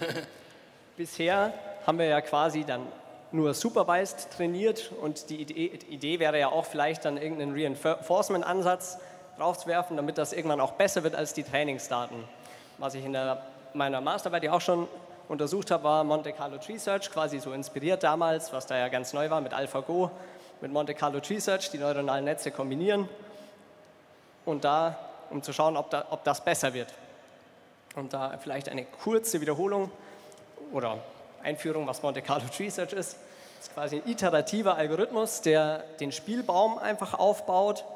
Bisher haben wir ja quasi dann nur supervised trainiert, und die Idee wäre ja auch vielleicht dann irgendeinen Reinforcement-Ansatz draufzuwerfen, damit das irgendwann auch besser wird als die Trainingsdaten. Was ich in meiner Masterarbeit ja auch schon untersucht habe, war Monte Carlo Tree Search, quasi so inspiriert damals, was da ja ganz neu war mit AlphaGo, mit Monte Carlo Tree Search, die neuronalen Netze kombinieren und da, um zu schauen, ob das besser wird. Und da vielleicht eine kurze Wiederholung oder Einführung, was Monte Carlo Tree Search ist. Das ist quasi ein iterativer Algorithmus, der den Spielbaum einfach aufbaut,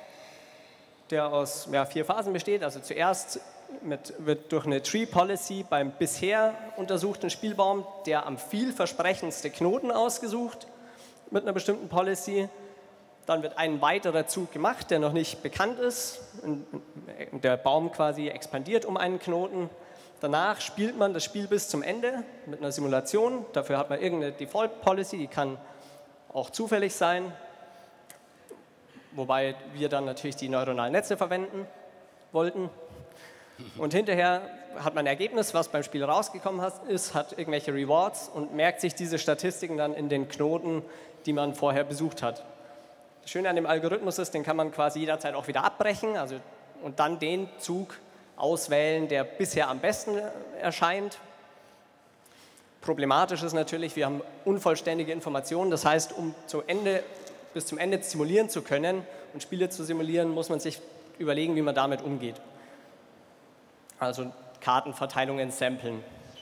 der aus 4 Phasen besteht. Also zuerst wird durch eine Tree Policy beim bisher untersuchten Spielbaum der am vielversprechendste Knoten ausgesucht mit einer bestimmten Policy. Dann wird ein weiterer Zug gemacht, der noch nicht bekannt ist. Der Baum quasi expandiert um einen Knoten. Danach spielt man das Spiel bis zum Ende mit einer Simulation. Dafür hat man irgendeine Default Policy, die kann auch zufällig sein. Wobei wir dann natürlich die neuronalen Netze verwenden wollten. Und hinterher hat man ein Ergebnis, was beim Spiel rausgekommen ist, hat irgendwelche Rewards und merkt sich diese Statistiken dann in den Knoten, die man vorher besucht hat. Das Schöne an dem Algorithmus ist, den kann man quasi jederzeit auch wieder abbrechen, und dann den Zug auswählen, der bisher am besten erscheint. Problematisch ist natürlich, wir haben unvollständige Informationen. Das heißt, um bis zum Ende simulieren zu können und Spiele zu simulieren, muss man sich überlegen, wie man damit umgeht. Also Kartenverteilungen samplen.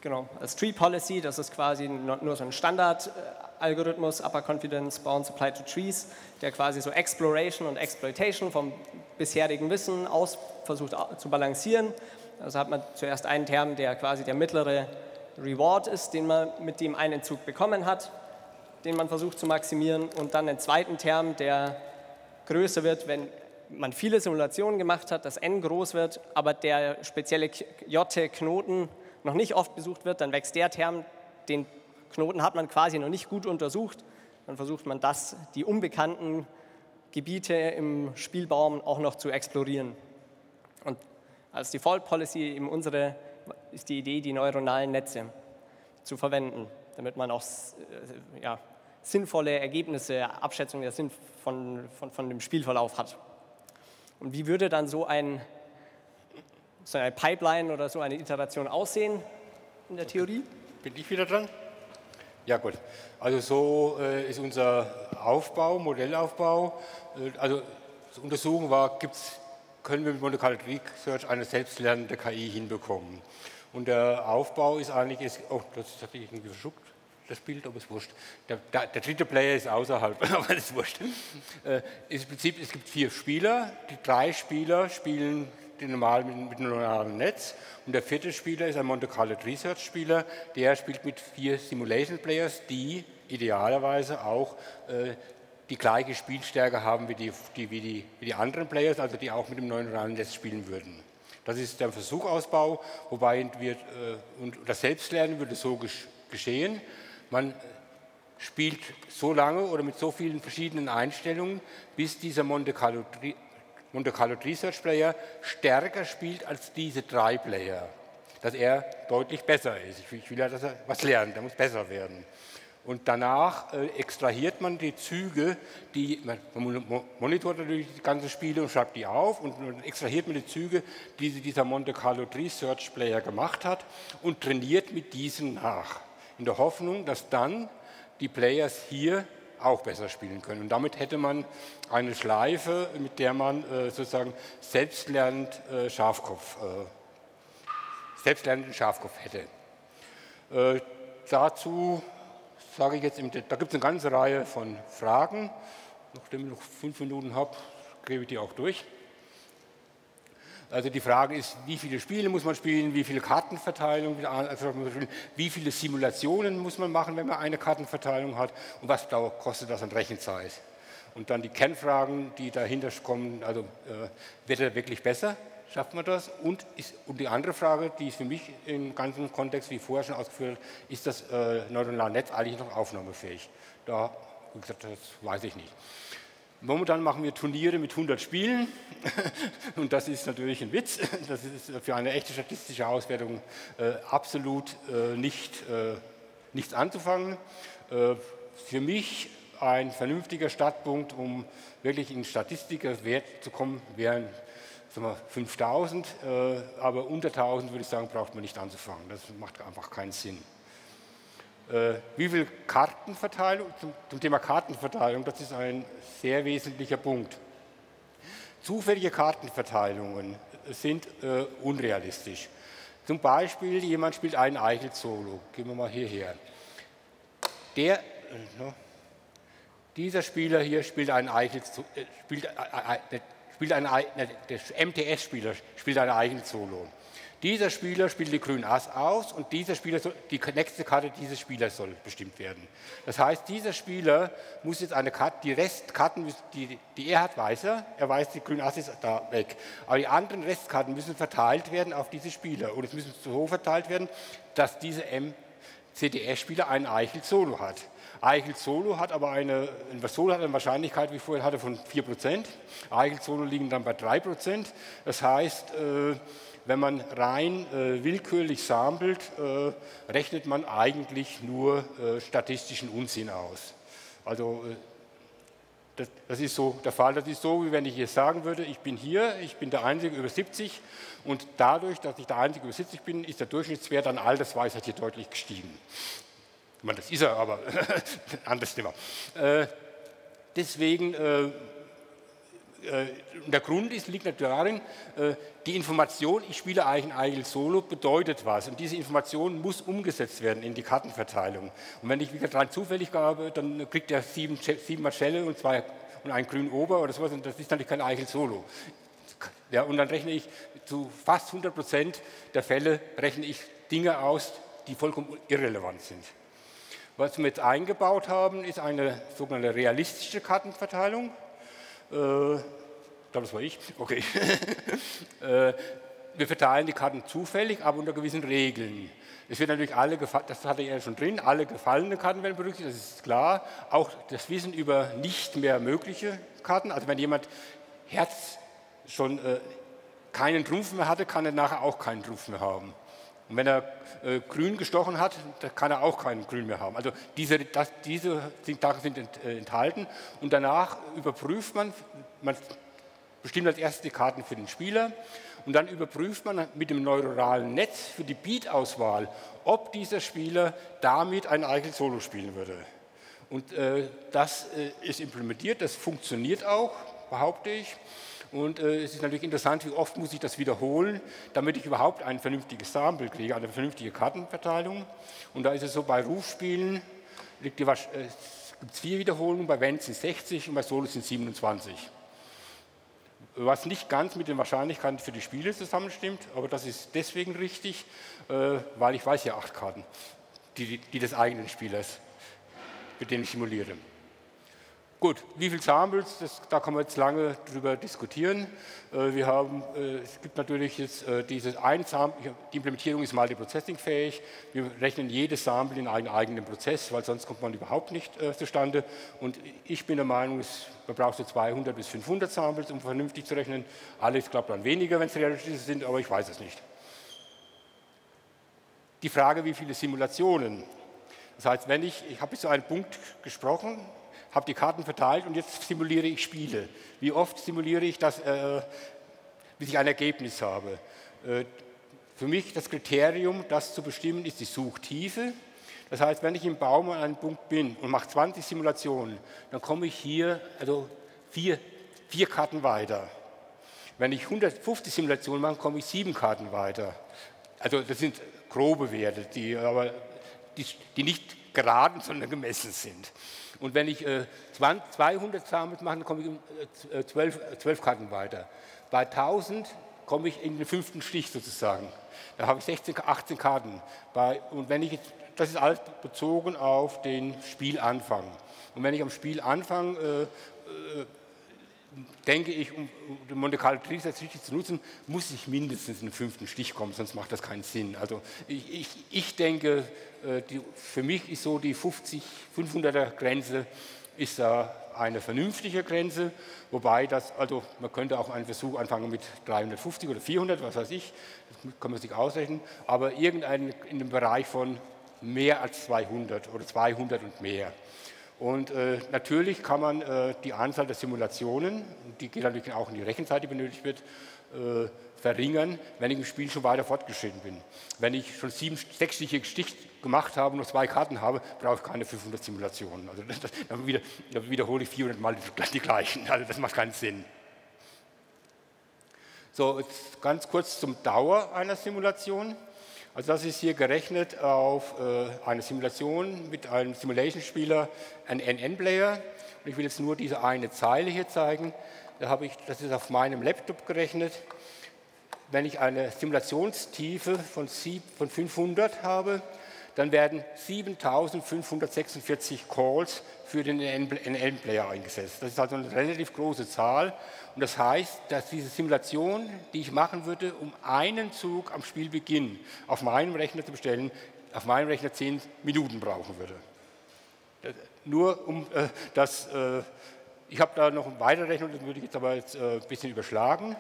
Genau, als Tree Policy, das ist quasi nur so ein Standard-Algorithmus, Upper Confidence Bounds Applied to Trees, der quasi so Exploration und Exploitation vom bisherigen Wissen aus versucht zu balancieren. Also hat man zuerst einen Term, der quasi der mittlere Reward ist, den man mit dem einen Zug bekommen hat, den man versucht zu maximieren, und dann einen zweiten Term, der größer wird, wenn man viele Simulationen gemacht hat, das n groß wird, aber der spezielle J-Knoten noch nicht oft besucht wird, dann wächst der Term, den Knoten hat man quasi noch nicht gut untersucht, dann versucht man die unbekannten Gebiete im Spielbaum auch noch zu explorieren. Und als Default Policy eben ist die Idee, die neuronalen Netze zu verwenden, damit man auch sinnvolle Ergebnisse, Abschätzungen der Sinn von dem Spielverlauf hat. Und wie würde dann so eine Pipeline oder so eine Iteration aussehen in der Theorie? Bin ich wieder dran? Ja gut, also so ist unser Aufbau, Modellaufbau. Also zur Untersuchung können wir mit Monte Carlo Tree Search eine selbstlernende KI hinbekommen. Und der Aufbau ist eigentlich, das hatte ich irgendwie verschluckt, das Bild, aber es ist wurscht. Der dritte Player ist außerhalb, aber das ist wurscht. Im Prinzip, es gibt 4 Spieler, die 3 Spieler spielen mit dem normalen Netz, und der 4. Spieler ist ein Monte Carlo Tree Search Spieler, der spielt mit 4 Simulation Players, die idealerweise auch die gleiche Spielstärke haben wie die anderen Players, also die auch mit dem neuronalen Netz spielen würden. Das ist der Versuchausbau, wobei und das Selbstlernen würde so geschehen. Man spielt so lange oder mit so vielen verschiedenen Einstellungen, bis dieser Monte Carlo Tree Search Player stärker spielt als diese 3 Player. Dass er deutlich besser ist. Ich will ja, dass er was lernt, er muss besser werden. Und danach extrahiert man die Züge, man monitort natürlich die ganzen Spiele und schreibt die auf, und dann extrahiert man die Züge, die dieser Monte Carlo Tree Search Player gemacht hat, und trainiert mit diesen nach. In der Hoffnung, dass dann die Players hier auch besser spielen können. Und damit hätte man eine Schleife, mit der man sozusagen selbstlernenden Schafkopf hätte. Dazu sage ich jetzt, da gibt es eine ganze Reihe von Fragen. Nachdem ich noch 5 Minuten habe, gebe ich die auch durch. Also die Frage ist, wie viele Spiele muss man spielen, wie viele Kartenverteilungen, wie viele Simulationen muss man machen, wenn man eine Kartenverteilung hat, und was kostet das an Rechenzeit. Und dann die Kernfragen, die dahinter kommen, also wird er wirklich besser, schafft man das? Und die andere Frage, die ist für mich im ganzen Kontext, wie vorher schon ausgeführt, ist das neuronale Netz eigentlich noch aufnahmefähig? Da, wie gesagt, das weiß ich nicht. Momentan machen wir Turniere mit 100 Spielen, und das ist natürlich ein Witz. Das ist für eine echte statistische Auswertung absolut nichts anzufangen. Für mich ein vernünftiger Startpunkt, um wirklich in Statistikerwert zu kommen, wären 5000, aber unter 1000 würde ich sagen, braucht man nicht anzufangen. Das macht einfach keinen Sinn. Wie viel Kartenverteilung? Zum Thema Kartenverteilung, das ist ein sehr wesentlicher Punkt. Zufällige Kartenverteilungen sind unrealistisch. Zum Beispiel, jemand spielt einen Eichel-Solo. Gehen wir mal hierher. Dieser Spieler hier spielt einen Eichel-Solo. Der MTS-Spieler spielt eine Eichel-Solo. Dieser Spieler spielt die grüne Ass aus, und die nächste Karte dieses Spielers soll bestimmt werden. Das heißt, dieser Spieler muss jetzt die Restkarten, die er hat, weiß er weiß, die grüne Ass ist da weg. Aber die anderen Restkarten müssen verteilt werden auf diese Spieler, und es müssen so verteilt werden, dass dieser CDS-Spieler einen Eichel-Solo hat. Eichel-Solo hat aber eine Wahrscheinlichkeit, wie ich vorher hatte, von 4%. Eichel-Solo liegen dann bei 3%. Das heißt, wenn man rein willkürlich samplet, rechnet man eigentlich nur statistischen Unsinn aus. Also das ist so der Fall. Das ist so, wie wenn ich jetzt sagen würde, ich bin der Einzige über 70, und dadurch, dass ich der Einzige über 70 bin, ist der Durchschnittswert an Altersweisheit hier deutlich gestiegen. Ich meine, das ist er, aber anderes Thema. Deswegen der Grund liegt natürlich darin, die Information, ich spiele eigentlich ein eigenes Solo, bedeutet was. Und diese Information muss umgesetzt werden in die Kartenverteilung. Und wenn ich wieder rein zufällig habe, dann kriegt er 7 Schelle und einen grünen Ober oder sowas. Und das ist natürlich kein eigenes Solo. Ja, und dann rechne ich zu fast 100% der Fälle rechne ich Dinge aus, die vollkommen irrelevant sind. Was wir jetzt eingebaut haben, ist eine sogenannte realistische Kartenverteilung. Das war ich, okay. Wir verteilen die Karten zufällig, aber unter gewissen Regeln. Es wird natürlich das hatte ich ja schon drin, alle gefallenen Karten werden berücksichtigt, das ist klar. Auch das Wissen über nicht mehr mögliche Karten, also wenn jemand Herz schon keinen Trumpf mehr hatte, kann er nachher auch keinen Trumpf mehr haben. Und wenn er grün gestochen hat, dann kann er auch keinen grün mehr haben. Also diese Sachen sind enthalten und danach überprüft man bestimmt als erstes die Karten für den Spieler und dann überprüft man mit dem neuronalen Netz für die Beat-Auswahl, ob dieser Spieler damit ein eigenes Solo spielen würde. Und das ist implementiert, das funktioniert auch, behaupte ich. Und es ist natürlich interessant, wie oft muss ich das wiederholen, damit ich überhaupt ein vernünftiges Sample kriege, eine vernünftige Kartenverteilung. Und da ist es so, bei Rufspielen gibt es 4 Wiederholungen, bei Vents sind 60 und bei Solos sind 27. Was nicht ganz mit den Wahrscheinlichkeiten für die Spiele zusammenstimmt, aber das ist deswegen richtig, weil ich weiß ja 8 Karten, die des eigenen Spielers, mit denen ich simuliere. Gut, wie viele Samples, da kann man jetzt lange drüber diskutieren. Es gibt natürlich jetzt dieses ein Sample, die Implementierung ist multiprocessing-fähig. Wir rechnen jedes Sample in einen eigenen Prozess, weil sonst kommt man überhaupt nicht zustande. Und ich bin der Meinung, man braucht so 200 bis 500 Samples, um vernünftig zu rechnen. Alles klappt dann weniger, wenn es realistische sind, aber ich weiß es nicht. Die Frage, wie viele Simulationen. Das heißt, ich habe bis zu einem Punkt gesprochen, habe die Karten verteilt und jetzt simuliere ich Spiele. Wie oft simuliere ich das, bis ich ein Ergebnis habe? Für mich das Kriterium, das zu bestimmen, ist die Suchtiefe. Das heißt, wenn ich im Baum an einem Punkt bin und mache 20 Simulationen, dann komme ich hier also 4 Karten weiter. Wenn ich 150 Simulationen mache, komme ich 7 Karten weiter. Also das sind grobe Werte, die nicht geraden, sondern gemessen sind. Und wenn ich 200 Samples mache, dann komme ich 12 Karten weiter. Bei 1000 komme ich in den 5. Stich sozusagen. Da habe ich 16, 18 Karten. Und das ist alles bezogen auf den Spielanfang. Und wenn ich am Spielanfang denke ich, um den Monte Carlo Tricksatz richtig zu nutzen, muss ich mindestens in den 5. Stich kommen, sonst macht das keinen Sinn. Also ich denke, für mich ist so die 500er Grenze ist da eine vernünftige Grenze, wobei man könnte auch einen Versuch anfangen mit 350 oder 400, was weiß ich, das kann man sich ausrechnen, aber irgendein in dem Bereich von mehr als 200 oder 200 und mehr. Und natürlich kann man die Anzahl der Simulationen, die geht natürlich auch in die Rechenzeit, die benötigt wird, verringern, wenn ich im Spiel schon weiter fortgeschritten bin. Wenn ich schon 6-stichige Stich gemacht habe und noch 2 Karten habe, brauche ich keine 500 Simulationen. Also dann wiederhole ich 400 Mal die gleichen. Also das macht keinen Sinn. So, jetzt ganz kurz zum Dauer einer Simulation. Also das ist hier gerechnet auf eine Simulation mit einem Simulation-Spieler, ein NN-Player. Und ich will jetzt nur diese eine Zeile hier zeigen. Das ist auf meinem Laptop gerechnet. Wenn ich eine Simulationstiefe von 500 habe, dann werden 7546 Calls für den NN-Player eingesetzt. Das ist also eine relativ große Zahl. Und das heißt, dass diese Simulation, die ich machen würde, um einen Zug am Spielbeginn auf meinem Rechner zu bestellen, auf meinem Rechner 10 Minuten brauchen würde. Nur um ich habe da noch eine weitere Rechnung, das würde ich jetzt aber ein bisschen überschlagen.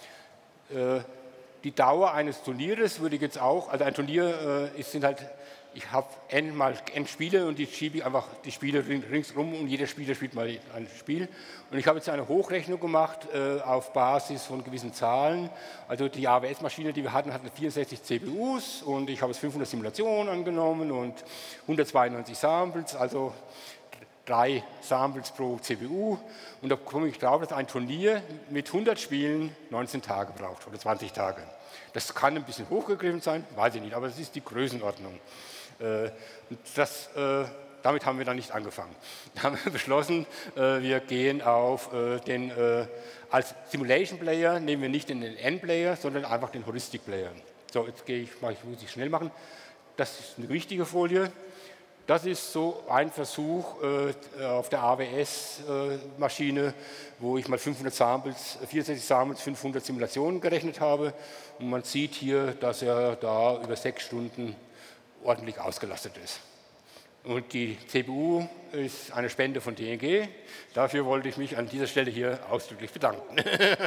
Die Dauer eines Turnieres würde ich jetzt auch, also ein Turnier ich habe n mal n Spiele und die schiebe ich einfach die Spiele ringsrum und jeder Spieler spielt mal ein Spiel. Und ich habe jetzt eine Hochrechnung gemacht auf Basis von gewissen Zahlen. Also die AWS-Maschine, die wir hatten 64 CPUs und ich habe jetzt 500 Simulationen angenommen und 192 Samples. Also 3 Samples pro CPU und da komme ich drauf, dass ein Turnier mit 100 Spielen 19 Tage braucht oder 20 Tage. Das kann ein bisschen hochgegriffen sein, weiß ich nicht, aber das ist die Größenordnung. Und damit haben wir dann nicht angefangen. Da haben wir beschlossen, wir gehen auf als Simulation Player nehmen wir nicht den N-Player, sondern einfach den Heuristic Player. So, jetzt muss ich schnell machen. Das ist eine richtige Folie. Das ist so ein Versuch auf der AWS-Maschine, wo ich mal 64 Samples, 500 Simulationen gerechnet habe. Und man sieht hier, dass er da über 6 Stunden ordentlich ausgelastet ist. Und die CPU ist eine Spende von DNG. Dafür wollte ich mich an dieser Stelle hier ausdrücklich bedanken.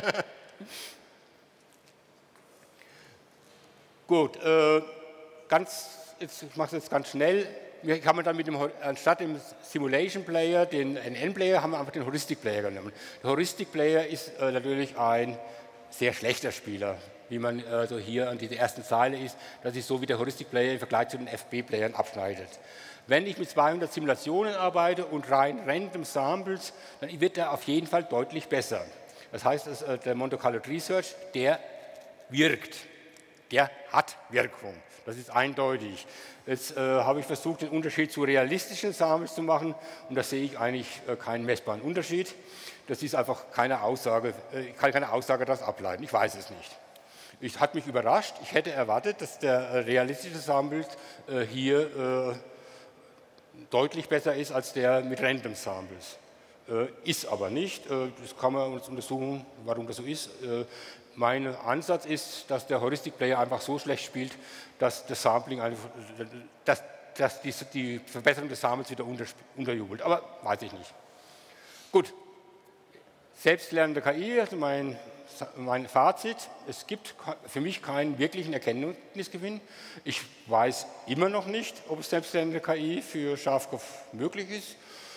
Gut, ich mache es jetzt ganz schnell. Wir haben dann anstatt dem Simulation Player, den NN-Player, haben wir einfach den Heuristic Player genommen. Der Heuristic Player ist natürlich ein sehr schlechter Spieler, wie man also hier an dieser ersten Zeile ist. Das ist so, wie der Heuristic Player im Vergleich zu den FB-Playern abschneidet. Wenn ich mit 200 Simulationen arbeite und rein random Samples, dann wird er auf jeden Fall deutlich besser. Das heißt, der Monte Carlo Tree Search, der wirkt. Der hat Wirkung. Das ist eindeutig. Jetzt habe ich versucht, den Unterschied zu realistischen Samples zu machen und da sehe ich eigentlich keinen messbaren Unterschied. Das ist einfach keine Aussage, ich kann keine Aussage daraus ableiten, ich weiß es nicht. Es hat mich überrascht, ich hätte erwartet, dass der realistische Sample hier deutlich besser ist als der mit Random Samples. Ist aber nicht, das kann man uns untersuchen, warum das so ist. Mein Ansatz ist, dass der Heuristic Player einfach so schlecht spielt, dass das Sampling, dass die Verbesserung des Samples wieder unterjubelt. Aber weiß ich nicht. Gut, selbstlernende KI, also mein Fazit, es gibt für mich keinen wirklichen Erkenntnisgewinn. Ich weiß immer noch nicht, ob selbstlernende KI für Schafkopf möglich ist.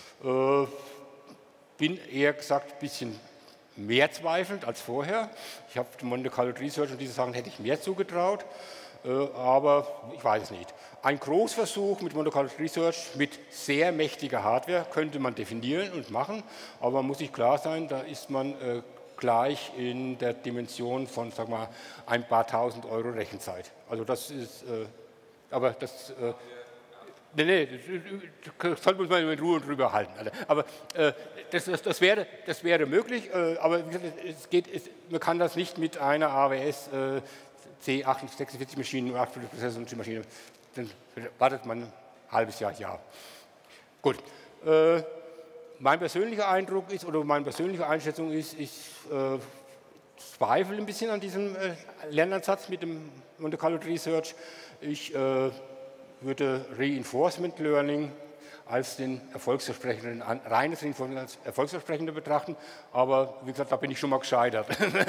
Bin eher gesagt ein bisschen mehr zweifelnd als vorher. Ich habe dem Monte Carlo Tree Search und diese Sachen hätte ich mehr zugetraut, aber ich weiß es nicht. Ein Großversuch mit Monte Carlo Tree Search mit sehr mächtiger Hardware könnte man definieren und machen, aber man muss sich klar sein, da ist man gleich in der Dimension von, sag mal, ein paar tausend Euro Rechenzeit. Also das ist, aber das... Nee, das sollten wir uns mal in Ruhe drüber halten. Aber das wäre möglich, aber man kann das nicht mit einer AWS C846 Maschine, 8-Prozessor Maschine, dann wartet man ein halbes Jahr. Gut. Mein persönlicher Eindruck ist, oder meine persönliche Einschätzung ist, ich zweifle ein bisschen an diesem Lernansatz mit dem Monte Carlo Tree Search. Ich würde Reinforcement Learning als den erfolgsversprechenden, reines Reinforcement als erfolgsversprechender betrachten, aber wie gesagt, da bin ich schon mal gescheitert.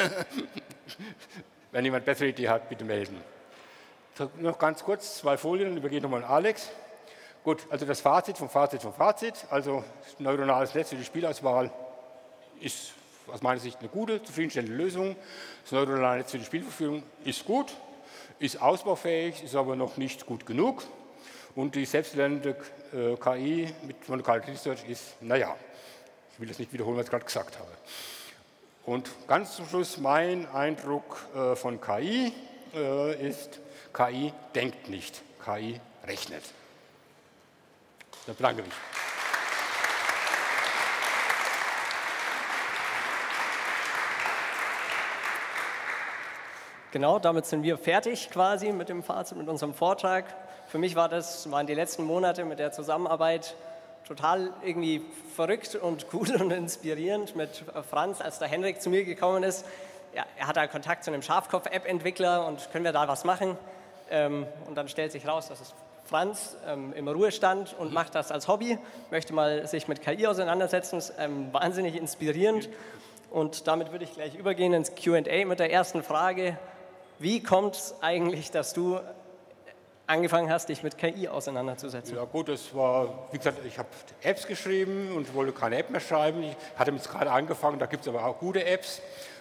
Wenn jemand bessere Idee hat, bitte melden. So, noch ganz kurz, 2 Folien, dann übergehe ich nochmal an Alex. Gut, also das Fazit vom Fazit. Also das neuronales Netz für die Spielauswahl ist aus meiner Sicht eine gute, zufriedenstellende Lösung. Das neuronale Netz für die Spielverfügung ist gut, ist ausbaufähig, ist aber noch nicht gut genug. Und die selbstlernende KI mit Monte Carlo Tree Search ist, naja, ich will das nicht wiederholen, was ich gerade gesagt habe. Und ganz zum Schluss mein Eindruck von KI ist, KI denkt nicht, KI rechnet. Ich bedanke mich. Genau, damit sind wir fertig quasi mit dem Fazit, mit unserem Vortrag. Für mich waren die letzten Monate mit der Zusammenarbeit total irgendwie verrückt und gut und inspirierend mit Franz, als der Henrik zu mir gekommen ist. Ja, er hat da Kontakt zu einem Schafkopf-App-Entwickler und können wir da was machen? Und dann stellt sich raus, das ist Franz im Ruhestand und macht das als Hobby, möchte mal sich mit KI auseinandersetzen, ist wahnsinnig inspirierend. Und damit würde ich gleich übergehen ins Q&A mit der ersten Frage. Wie kommt es eigentlich, dass du angefangen hast, dich mit KI auseinanderzusetzen? Ja gut, das war, wie gesagt, ich habe Apps geschrieben und wollte keine App mehr schreiben. Ich hatte jetzt gerade angefangen, da gibt es aber auch gute Apps.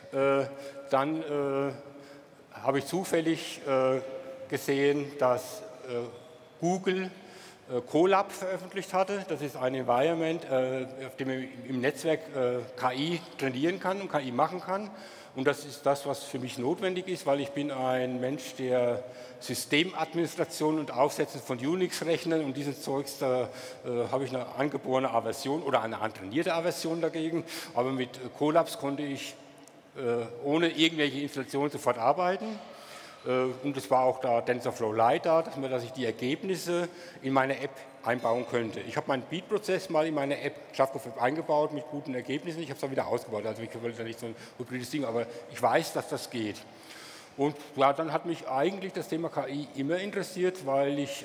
Dann habe ich zufällig gesehen, dass Google Colab veröffentlicht hatte. Das ist ein Environment, auf dem man im Netzwerk KI trainieren kann und KI machen kann. Und das ist das, was für mich notwendig ist, weil ich bin ein Mensch, der Systemadministration und Aufsetzen von Unix-Rechnern und dieses Zeugs, da habe ich eine angeborene Aversion oder eine antrainierte Aversion dagegen. Aber mit Colabs konnte ich ohne irgendwelche Installationen sofort arbeiten. Und es war auch da TensorFlow Lite da, dass ich die Ergebnisse in meine App einbauen könnte. Ich habe meinen Beat-Prozess mal in meine App, Schafkopf-App, eingebaut mit guten Ergebnissen. Ich habe es dann wieder ausgebaut, also ich wollte da nicht so ein hybrides Ding, aber ich weiß, dass das geht. Und ja, dann hat mich eigentlich das Thema KI immer interessiert, weil ich,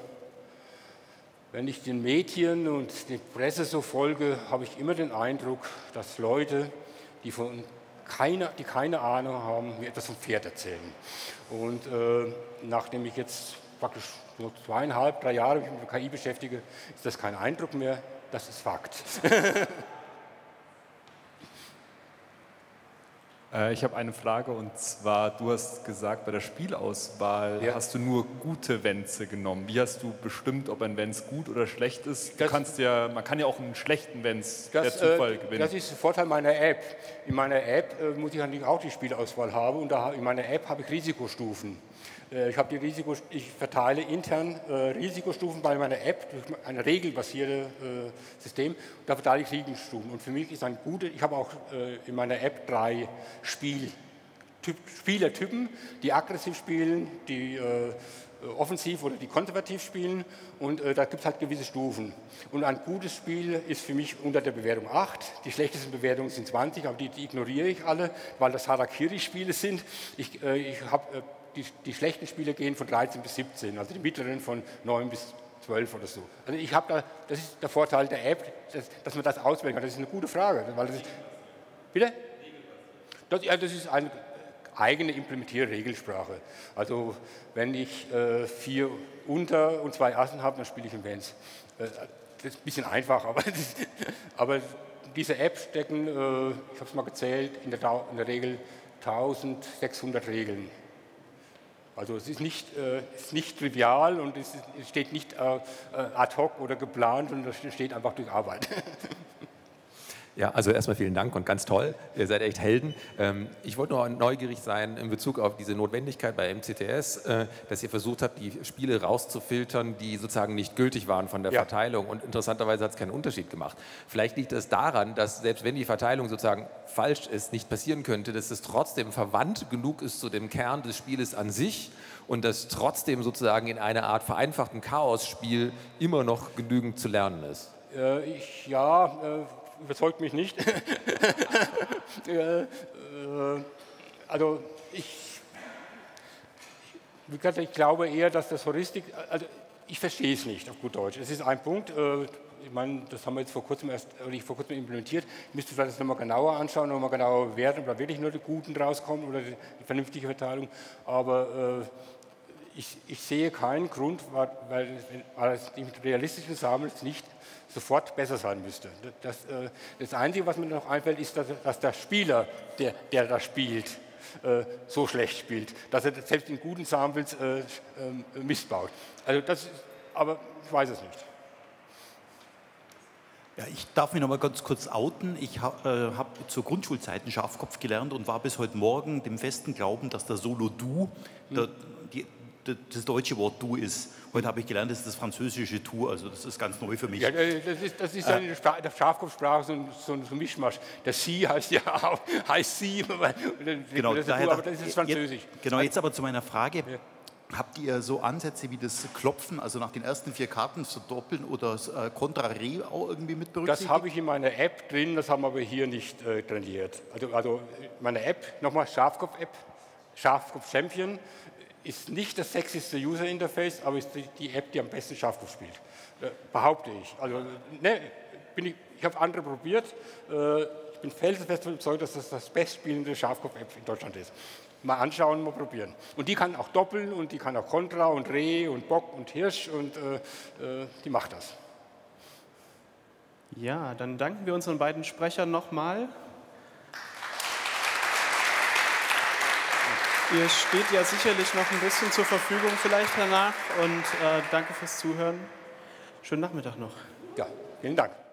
wenn ich den Medien und der Presse so folge, habe ich immer den Eindruck, dass Leute, die keine Ahnung haben, mir etwas vom Pferd erzählen. Und nachdem ich jetzt praktisch nur 2,5, 3 Jahre mich mit KI beschäftige, ist das kein Eindruck mehr, das ist Fakt. Ich habe eine Frage, und zwar, du hast gesagt, bei der Spielauswahl hast du nur gute Wenze genommen. Wie hast du bestimmt, ob ein Wenz gut oder schlecht ist? Man kann ja auch einen schlechten Wenz der Zufall gewinnen. Das ist der Vorteil meiner App. In meiner App muss ich natürlich auch die Spielauswahl haben, und in meiner App habe ich Risikostufen. Ich verteile intern Risikostufen bei meiner App durch ein regelbasiertes System. Da verteile ich Risikostufen. Und für mich ist ich habe auch in meiner App 3 Spielertypen, die aggressiv spielen, die offensiv oder die konservativ spielen, und da gibt es halt gewisse Stufen. Und ein gutes Spiel ist für mich unter der Bewertung 8, die schlechtesten Bewertungen sind 20, aber die ignoriere ich alle, weil das Harakiri-Spiele sind. Die schlechten Spiele gehen von 13 bis 17, also die mittleren von 9 bis 12 oder so. Also das ist der Vorteil der App, dass man das auswählen kann. Das ist eine gute Frage. Bitte? Das ist eine eigene implementierte Regelsprache. Also wenn ich 4 Unter- und 2 Assen habe, dann spiele ich im Wenz. Das ist ein bisschen einfach, aber diese Apps stecken, ich habe es mal gezählt, in der Regel 1600 Regeln. Also es ist nicht trivial, und es steht nicht ad hoc oder geplant, sondern es steht einfach durch Arbeit. Ja, also erstmal vielen Dank und ganz toll. Ihr seid echt Helden. Ich wollte nur neugierig sein in Bezug auf diese Notwendigkeit bei MCTS, dass ihr versucht habt, die Spiele rauszufiltern, die sozusagen nicht gültig waren von der Verteilung. Und interessanterweise hat es keinen Unterschied gemacht. Vielleicht liegt es daran, dass selbst wenn die Verteilung sozusagen falsch ist, nicht passieren könnte, dass es trotzdem verwandt genug ist zu dem Kern des Spieles an sich und dass trotzdem sozusagen in einer Art vereinfachten Chaos-Spiel immer noch genügend zu lernen ist. Überzeugt mich nicht. Ich glaube eher, dass das Heuristik, also ich verstehe es nicht auf gut Deutsch. Es ist ein Punkt, ich meine, das haben wir jetzt vor kurzem implementiert. Ich müsste vielleicht das nochmal genauer anschauen, nochmal genauer bewerten, ob da wirklich nur die Guten rauskommen oder die vernünftige Verteilung. Aber ich sehe keinen Grund, weil es im realistischen Sammels nicht sofort besser sein müsste. Das Einzige, was mir noch einfällt, ist, dass der Spieler, der da spielt, so schlecht spielt, dass er selbst in guten Samples Mist baut. Aber ich weiß es nicht. Ja, ich darf mich noch mal ganz kurz outen. Ich habe zur Grundschulzeiten Schafkopf gelernt und war bis heute Morgen dem festen Glauben, dass der Solo-Du das deutsche Wort Du ist. Heute habe ich gelernt, das ist das französische Tu, also das ist ganz neu für mich. Ja, das ist in der Schafkopfsprache so ein Mischmasch. Der Sie heißt ja auch, heißt Sie, genau, aber das ist Französisch. Jetzt aber zu meiner Frage. Ja. Habt ihr so Ansätze wie das Klopfen, also nach den ersten 4 Karten zu doppeln oder Contra-Re auch irgendwie mit berücksichtigt? Das habe ich in meiner App drin, das haben wir aber hier nicht trainiert. Also meine App, nochmal Schafkopf-App, Schafkopf Champion, ist nicht das sexyste User-Interface, aber ist die App, die am besten Schafkopf spielt. Behaupte ich. Also, ich habe andere probiert. Ich bin felsenfest überzeugt, dass das bestspielende Schafkopf-App in Deutschland ist. Mal anschauen, mal probieren. Und die kann auch doppeln und die kann auch Contra und Reh und Bock und Hirsch und die macht das. Ja, dann danken wir unseren beiden Sprechern nochmal. Ihr steht ja sicherlich noch ein bisschen zur Verfügung vielleicht danach und danke fürs Zuhören. Schönen Nachmittag noch. Ja, vielen Dank.